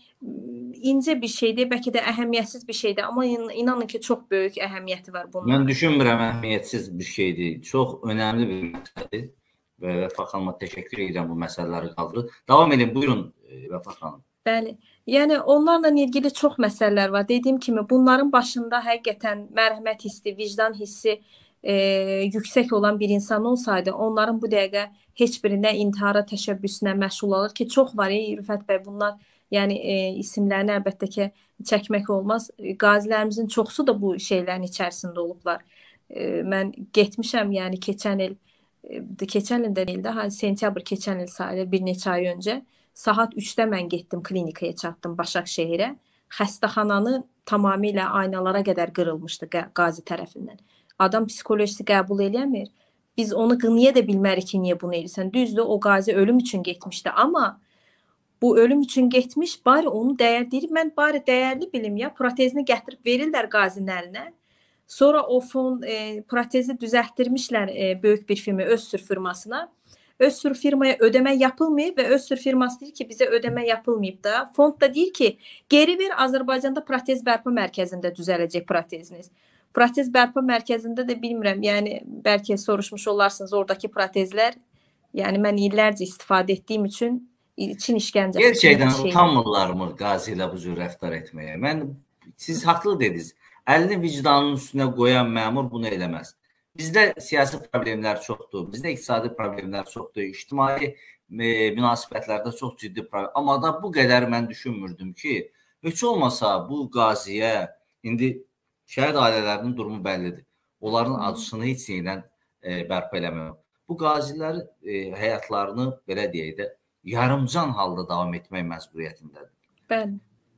incə bir şeydir, bəlkə də əhəmiyyətsiz bir şeydir. Amma inanın ki, çox böyük əhəmiyyəti var bunun. Mən düşünmürəm əhəmiyyətsiz bir şeydir. Çox önəmli bir məsələdir. Və Vəfa xanıma təşəkkür edirəm bu məsələləri qaldırır. Davam edin, buyurun Vəfa xanım. Bəli. Yəni onlarla ilgili çox məsələlər var. Dediyim kimi bunların başında həqiqətən mərhəmət hissi, vicdan hissi E, yüksək olan bir insan olsaydı, onların bu dəqiqə heç birində intihara təşəbbüsünə məşğul olur ki, çox var, ey Rüfət bəy, bunlar, yəni e, isimlərini əlbəttə ki, çəkmək olmaz. Qazilərimizin çoxsu da bu şeylərin içərisində olublar. E, mən getmişəm, yəni keçən il, e, keçən il də deyil də, hani sentyabr keçən il sayılır, bir neçə ay öncə, saat üçdə mən getdim, klinikaya çatdım Başakşehirə. Xəstəxananı tamamilə aynalara qədər qırılmışdı qazi tərəfindən. Adam psikolojisi qəbul eləmir. Biz onu qınıya da bilmərik ki, niyə bunu edirsən. Düzdür, o qazi ölüm üçün getmişdi, amma bu ölüm üçün getmiş, bari onu dəyər deyir. Mən bari dəyərli bilim ya, protezini gətirib verirlər qazinin əlinə. Sonra o fon e, protezi düzəltdirmişlər e, böyük bir firma, Özsür firmasına. Özsür firmaya ödəmə yapılmayıb və Özsür firması deyir ki, bizə ödəmə yapılmayıb da. Fond da deyir ki, geri ver, Azərbaycanda protez bərpa mərkəzində düzələcək proteziniz. Protez bərpa mərkəzində də bilmirəm, yəni bəlkə soruşmuş olarsınız oradakı protezlər, yəni mən illərcə istifadə etdiyim üçün Çin işgəncəsi. Gerçəkdən utanmırlarmı qazi ilə bu cür rəftar etməyə? Mən, siz haqlı dediniz, əlini vicdanın üstünə qoyan məmur bunu eləməz. Bizdə siyasi problemlər çoxdur, bizdə iqtisadi problemlər çoxdur, ictimai e, münasibətlərdə çox ciddi problem. Amma da bu qədər mən düşünmürdüm ki, heç olmasa bu qaziyə, indi şəhid ailələrinin durumu bəllidir. Onların acısını heç neydən e, bərpa eləmək. Bu qazilər e, həyatlarını, belə deyək də, yarımcan halda davam etmək məcburiyyətindədir. Bəli.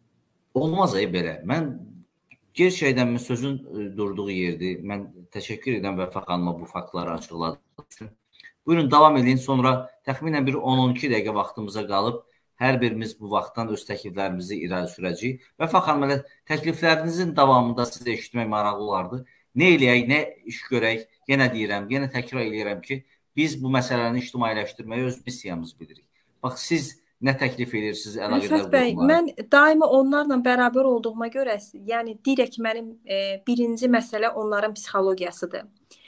Olmaz ay belə. Mən gerçəkdən sözün e, durduğu yerdir. Mən təşəkkür edirəm Vəfa xanıma bu faktları açıqladığı üçün. Buyurun, davam edin. Sonra təxminən bir on on iki dəqiqə vaxtımıza qalıb. Hər birimiz bu vaxtdan öz təkliflərimizi irəli sürəcəyik. Vəfa xanım, elə təkliflərinizin davamında sizə eşitmək maraqlı olardı. Nə eləyək, nə iş görək? Yenə deyirəm, yenə təkrar eləyirəm ki, biz bu məsələni ictimailəşdirməyi öz missiyamız bilirik. Bax, siz nə təklif edirsiniz əlaqədar Rüfət bəy, qurumlara? mən daima onlarla bərabər olduğuma görə, yəni direkt mənim e, birinci məsələ onların psixologiyasıdır.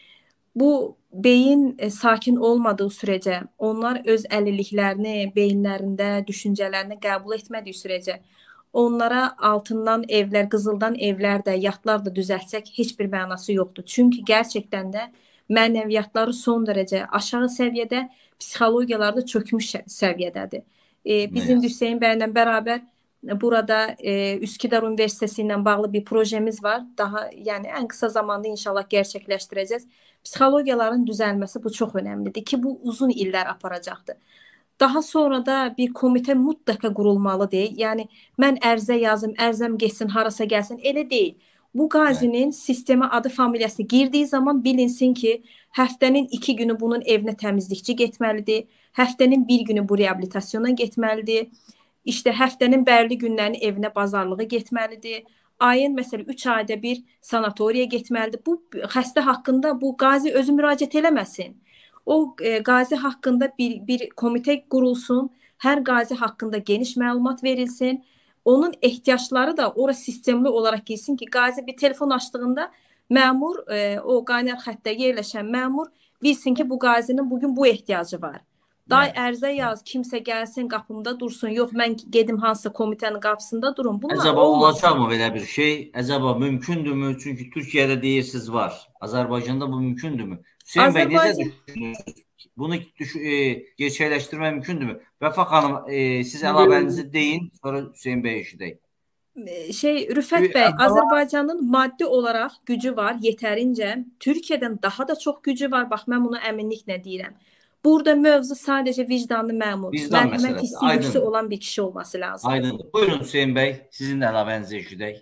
Bu beyin e, sakin olmadığı sürəcə, onlar öz əlilliklərini beyinlərində, düşüncələrini qəbul etmədiyi sürəcə, onlara altından evlər, qızıldan evlər də, yatlar da düzəltsək heç bir mənası yoxdur. Çünki gerçəkdən də mənəviyyatları son dərəcə aşağı səviyyədə, psixologiyaları da çökmüş səviyyədədir. E, bizim Evet. Hüseyin bəylə bərabər burada e, Üsküdar Üniversitesi ilə bağlı bir projemiz var. Daha yəni ən qısa zamanda inşallah gerçəkləşdirəcəz. Psixologiyaların düzəlməsi bu çox önəmlidir ki, bu uzun illər aparacaqdır. Daha sonra da bir komitə mutlaka qurulmalıdır. Yəni mən ərzə yazım, ərzəm getsin, harasa gəlsin, elə deyil. Bu qazinin Evet. sistemə adı, familiyası girdiyi zaman bilinsin ki, həftənin iki günü bunun evinə təmizlikçi getməlidir. Həftənin bir günü bu reabilitasyona getməlidir. İşte həftənin bərli günlərini evinə bazarlığa getməlidir. Ayın məsələn üç ayda bir sanatoriya getməlidir. Bu xəstə haqqında bu qazi özü müraciət eləməsin. O e, qazi haqqında bir, bir komitə qurulsun. Hər qazi haqqında geniş məlumat verilsin. Onun ehtiyacları da ora sistemli olaraq girsin ki, qazi bir telefon açdığında məmur, e, o qaynar xəttə yerləşən məmur bilsin ki, bu qazinin bugün bu ehtiyacı var. Day Evet. ərzə yaz, kimsə gəlsin qapımda dursun, yox mən gedim hansısa komitənin qapısında durum. Bunlar Əcəba olmasın. olacaqmı belə bir şey? Əcəba mümkündürmü? Çünki Türkiyədə deyirsiniz var. Azərbaycanda bu mümkündürmü? Hüseyin bəy, necə Azərbaycan düşünürsünüz? Bunu düş e, gerçəkləşdirmək mümkündürmü? Vəfa xanım, e, siz əlavənizi deyin, sonra Hüseyin bəy eşidək. e, şey Rüfət bəy, Azərbaycanın maddi olaraq gücü var, yetərincə. Türkiyədən daha da çox gücü var. Bax mən bunu əminliklə deyirəm. Burada mövzu sadəcə vicdanlı məmur, Vicdan mərhəmət məsələsi, hissi yüksək aydındır. olan bir kişi olması lazım. Aydındır. Buyurun Hüseyin bəy, sizin də əlavənizi eşidək.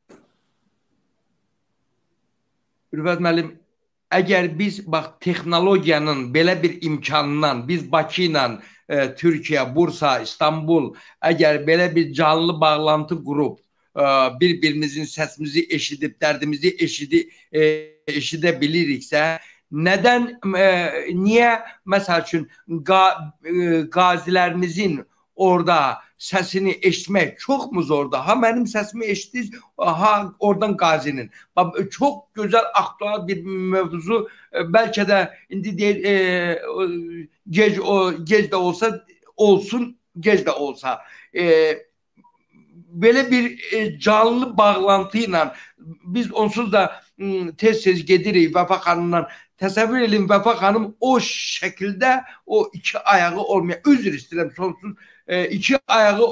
Rüfət müəllim, əgər biz bax texnologiyanın belə bir imkanından biz Bakı ilə e, Türkiyə, Bursa, İstanbul əgər belə bir canlı bağlantı qurub e, bir-birimizin səsimizi eşidib, dərdimizi eşidi, e, eşidə biliriksə, nədən, e, niyə məsəl üçün qa, e, qazilərimizin orada səsini eşitmək çoxmu zordur? Ha mənim səsimi eşitdiniz, ha oradan qazinin. Çox gözəl, aktual bir mövzu. Bəlkə də indi deyir, e, gec, o, gec də olsa olsun, gec də olsa. E, belə bir e, canlı bağlantı ilə biz onsuz da tez-tez gedirik Vəfa xanımla. Təsəvvür edin, Vəfa xanım o şəkildə o iki ayağı olmayan, üzr istəyirəm sonsuz, e, iki ayağı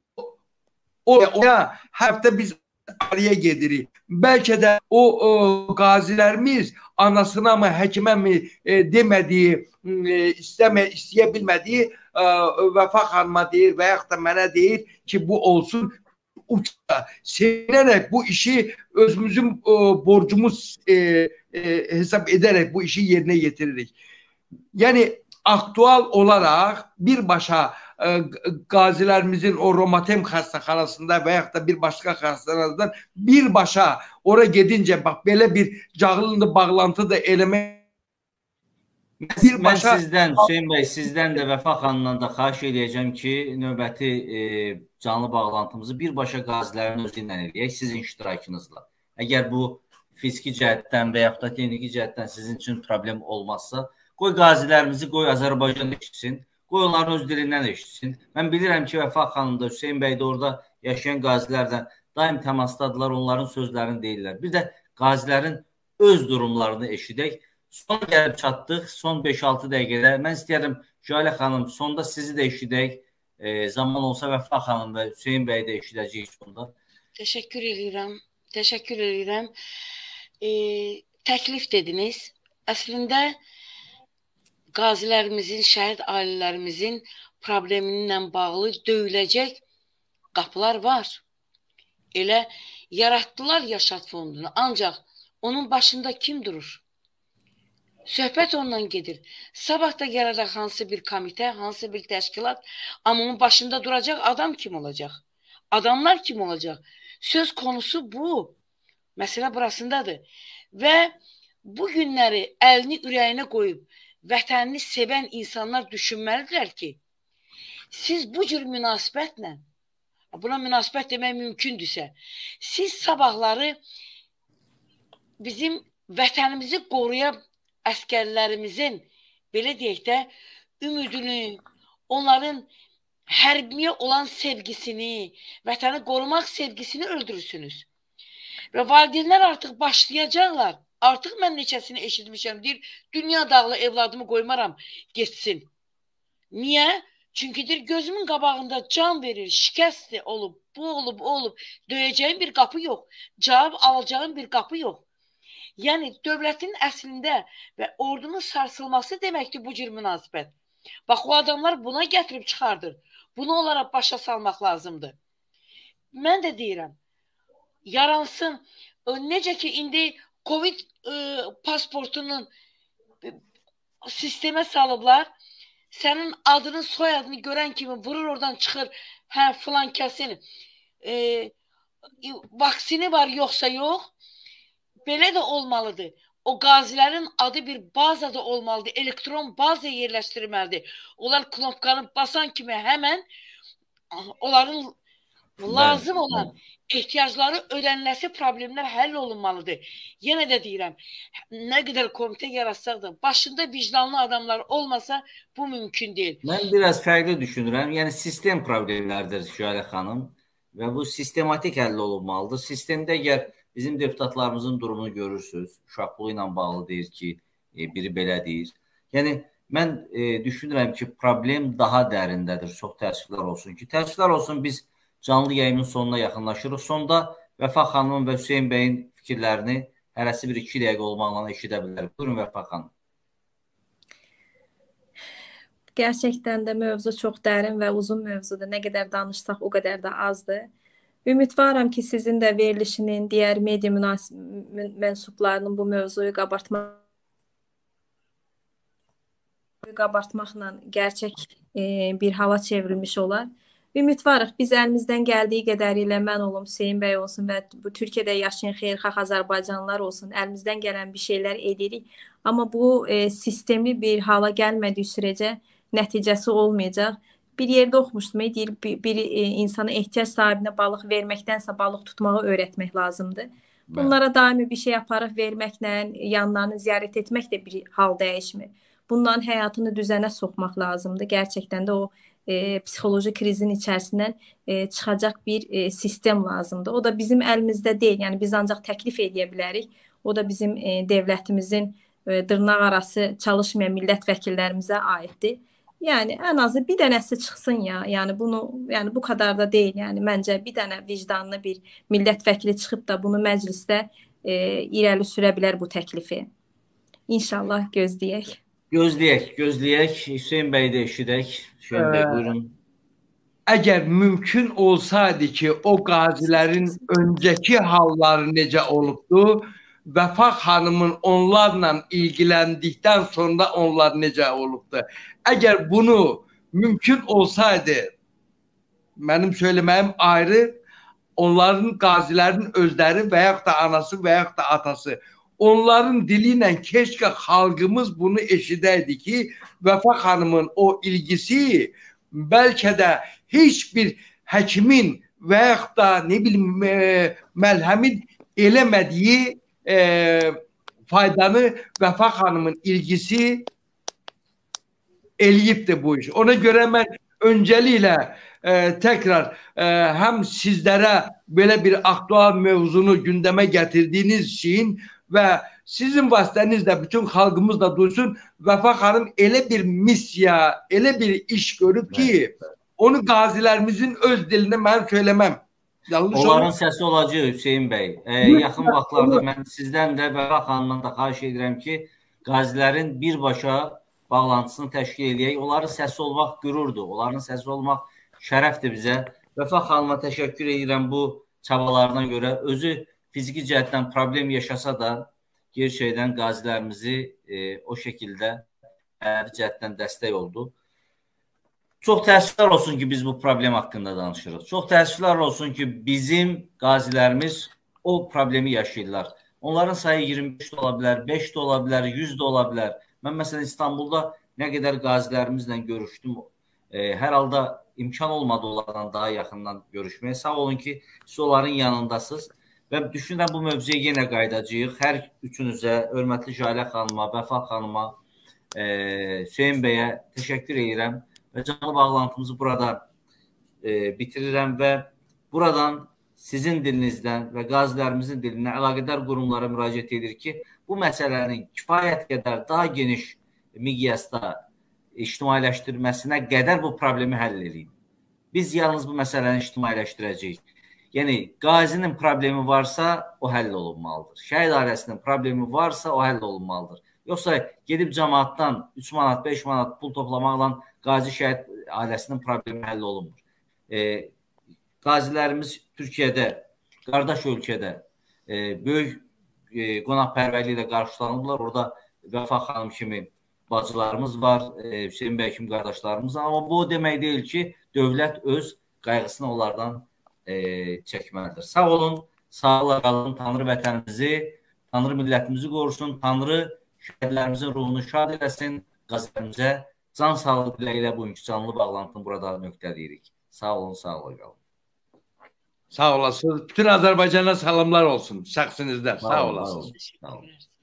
oraya həftə biz araya gedirik. Bəlkə də o, o qazilərimiz anasına mı, həkimə mi e, demədiyi, e, istəmə, istəyə bilmədiyi e, Vəfa xanıma deyir və yaxud da mənə deyir ki, bu olsun. Uçda sevinərək bu işi özümüzün e, borcumuz e, e, hesab edərək bu işi yerinə getiririk. Yəni aktual olaraq birbaşa e, qazilərimizin o Romatem xəstəxanasında və yaxud da bir başqa xəstəxanadan birbaşa ora gedincə bax belə bir canlı bağlantı da eləmək. Bir başa... Mən sizdən, Hüseyin bəy, sizdən də Vəfa xanımdan da xahiş edəcəm ki, növbəti e, canlı bağlantımızı birbaşa qazilərin özü ilə eləyək, sizin iştirakınızla. Əgər bu fiziki cəhətdən və yaxud da texniki cəhətdən sizin üçün problem olmazsa, qoy qazilərimizi, qoy Azərbaycan eşitsin, qoy onların öz dilindən eşitsin. Mən bilirəm ki, Vəfa xanım da, Hüseyin bəy də orada yaşayan qazilərdən daim təmasdadılar, onların sözlərini deyirlər. Bir də qazilərin öz durumlarını eşidək. Son gəlib çatdıq, son beş altı dəqiqədə. Mən istəyərəm Jalə xanım, sonda sizi də eşidək. E, zaman olsa Vəfa xanım və Hüseyin bəy də eşidəcəyik sonda. Təşəkkür edirəm. Təşəkkür edirəm. E, təklif dediniz. Əslində qazilərimizin, şəhid ailələrimizin problemininlə bağlı döyüləcək qapılar var. Elə yaratdılar Yaşad fondunu. Ancaq onun başında kim durur? Söhbət ondan gedir. Sabah da gələcək hansı bir komitə, hansı bir təşkilat, amma onun başında duracaq adam kim olacaq? Adamlar kim olacaq? Söz konusu bu. Məsələ burasındadır. Və bu günləri əlini ürəyinə qoyub vətənini sevən insanlar düşünməlidirlər ki, siz bu cür münasibətlə, buna münasibət demək mümkündürsə, siz sabahları bizim vətənimizi qoruyan əskərlərimizin, belə deyək də, ümidini, onların hərbiyə olan sevgisini, vətəni qorumaq sevgisini öldürürsünüz. Və valideynlər artıq başlayacaqlar. Artıq mən neçəsini eşitmişəm, deyir, dünya dağlı evladımı qoymaram, getsin. Niyə? Çünki deyir, gözümün qabağında can verir, şikəst olub, bu olub, o olub, döyəcəyim bir qapı yox, cavab alacağım bir qapı yox. Yəni, dövlətin əslində və ordunun sarsılması deməkdir bu cür münasibət. Bax, o adamlar buna gətirib çıxardır. Bunu onlara başa salmaq lazımdır. Mən də deyirəm, yaransın. Necə ki, indi Covid e, pasportunun e, sistemə salıblar, sənin adını, soyadını görən kimi vurur oradan çıxır, hə, filan kəsin e, vaksini var, yoxsa yox. Belə də olmalıdır. O qazilərin adı bir bazada olmalıdır. Elektron baza yerləşdirilməlidir. Onlar knopkanı basan kimi həmən onların lazım olan ehtiyacları ödəniləsi problemlər həll olunmalıdır. Yenə də deyirəm, nə qədər komitə yaratsaq da başında vicdanlı adamlar olmasa bu mümkün deyil. Mən biraz fərqli düşünürəm. Yəni sistem problemlərdir Şüalə xanım və bu sistematik həll olunmalıdır. Sistemdə əgər bizim deputatlarımızın durumunu görürsünüz. Uşaq pulu ilə bağlı deyir ki, e, biri belə deyir. Yəni, mən e, düşünürəm ki, problem daha dərindədir. Çox təəssüflər olsun ki, təəssüflər olsun biz canlı yayının sonuna yaxınlaşırıq. Sonda Vəfa xanımın və Hüseyin bəyin fikirlərini hərəsi bir iki dəqiqə olmaqla eşidə bilərik. Buyurun Vəfa xanım. Gerçəkdən də mövzu çox dərin və uzun mövzudur. Nə qədər danışsaq o qədər də azdır. Ümidvaram ki, sizin də verilişinin, digər media mənsublarının bu mövzuyu qabartmaq qabartmaqla gerçək e, bir hala çevrilmiş olar. Ümidvarıq, biz əlimizdən gəldiyi qədərilə mən olum, Hüseyin bəy olsun və bu Türkiyədə yaşayan xeyirxah Azərbaycanlılar olsun, əlimizdən gələn bir şeylər edirik. Amma bu e, sistemli bir hala gəlmədiyi sürəcə nəticəsi olmayacaq. Bir yerdə oxumuşdum, deyir, bir, bir e, insana ehtiyac sahibinə balıq verməkdənsə balıq tutmağı öyrətmək lazımdır. Bunlara daimi bir şey aparıb verməklə, yanlarını ziyarət etmək də bir hal dəyişmir. Bunların həyatını düzənə soxmaq lazımdır. Gerçəkdən də o e, psixoloji krizin içərisindən e, çıxacaq bir e, sistem lazımdır. O da bizim əlimizdə deyil. Yəni biz ancaq təklif edə bilərik. O da bizim e, dövlətimizin e, dırnaq arası çalışmayan millət vəkillərimizə aiddir. Yəni ən azı bir dənəsi çıxsın ya. Yəni bunu, yəni bu kadar da deyil. Yəni məncə bir dənə vicdanlı bir millət vəkili çıxıb da bunu məclisdə e, irəli sürə bilər bu təklifi. İnşallah gözləyək. Gözləyək, gözləyək. Hüseyin bəy də eşidək. Hüseyin bəy, buyurun. Əgər mümkün olsaydı ki, o qazilərin öncəki halları necə olubdu, Vəfa xanımın onlarla ilgiləndikdən sonra onlar necə olubdu? Əgər bunu mümkün olsaydı, mənim söyləməyim ayrı, onların qazilərin özləri və yaxud da anası və yaxud da atası, onların dili ilə keşke xalqımız bunu eşidəydi ki, Vəfa xanımın o ilgisi bəlkə də heç bir həkimin və yaxud da ne bilim e, məlhəmin eləmədiyi e, faydanı Vəfa xanımın ilgisi eləyibdir bu iş. Ona görə mən öncəliklə e, təkrar e, həm sizlərə belə bir aktual mövzunu gündəmə gətirdiyiniz için və sizin vasitənizlə bütün xalqımız da duysun, Vəfa xanım elə bir missiya, elə bir iş görüb ki, onu qazilərimizin öz dilində mən söyləməm. Yanlış Onların olur. səsi olacaq Hüseyin bəy. E, yaxın vaxtlarda mən sizdən də Vəfa xanımdan da xahiş edirəm ki, qazilərin birbaşa bağlantısını təşkil eləyək. Onların səsi olmaq qürurdur. Onların səsi olmaq şərəfdir bizə. Vəfa xanıma təşəkkür edirəm bu çabalarına görə. Özü fiziki cəhətdən problem yaşasa da gerçəkdən qazilərimizi e, o şəkildə mənəvi cəhətdən dəstək oldu. Çox təəssüflər olsun ki, biz bu problem haqqında danışırıq. Çox təəssüflər olsun ki, bizim qazilərimiz o problemi yaşayırlar. Onların sayı iyirmi beş də ola bilər, beş də ola bilər, yüz də ola bilər. Mən məsələn İstanbulda nə qədər qazilərimizlə görüşdüm. E, hər halda imkan olmadı onlardan daha yaxından görüşməyə. Sağ olun ki, siz onların yanındasınız. Və düşünürəm bu mövzuya yenə qayıdacağıq. Hər üçünüzə, hörmətli Jalə xanıma, Vəfa xanıma, e, Hüseyin bəyə təşəkkür edirəm. Və canlı bağlantımızı burada e, bitirirəm və buradan sizin dilinizdən və qazilərimizin dilindən əlaqədar qurumlara müraciət edir ki, bu məsələnin kifayət qədər daha geniş miqyasda ictimailəşdirməsinə qədər bu problemi həll edin. Biz yalnız bu məsələni ictimailəşdirəcəyik. Yəni, qazinin problemi varsa, o həll olunmalıdır. Şəhid ailəsinin problemi varsa, o həll olunmalıdır. Yoxsa gedib cəmaatdan üç manat, beş manat pul toplamaqla qazi şəhid ailəsinin problemi həll olunmur. E, qazilərimiz Türkiyədə, qardaş ölkədə e, böyük e, qonaqpərvərliklə qarşılanırlar. Orada Vəfa xanım kimi bacılarımız var, e, Hüseyin bəy kimi qardaşlarımız var. Amma bu o demək deyil ki, dövlət öz qayğısını onlardan e, çəkməlidir. Sağ olun, sağlar qalın. Tanrı vətənimizi, Tanrı millətimizi qorusun. Tanrı şəhidlərimizin ruhunu şad eləsin. Qazilərimizə can sağlığı diləyilə bugünkü canlı bağlantını burada nöqtələyirik. Sağ olun, sağ olun. Sağ olasınız. Bütün Azərbaycana salamlar olsun şəxsinizdə. Sağ olasınız. Sağ olun.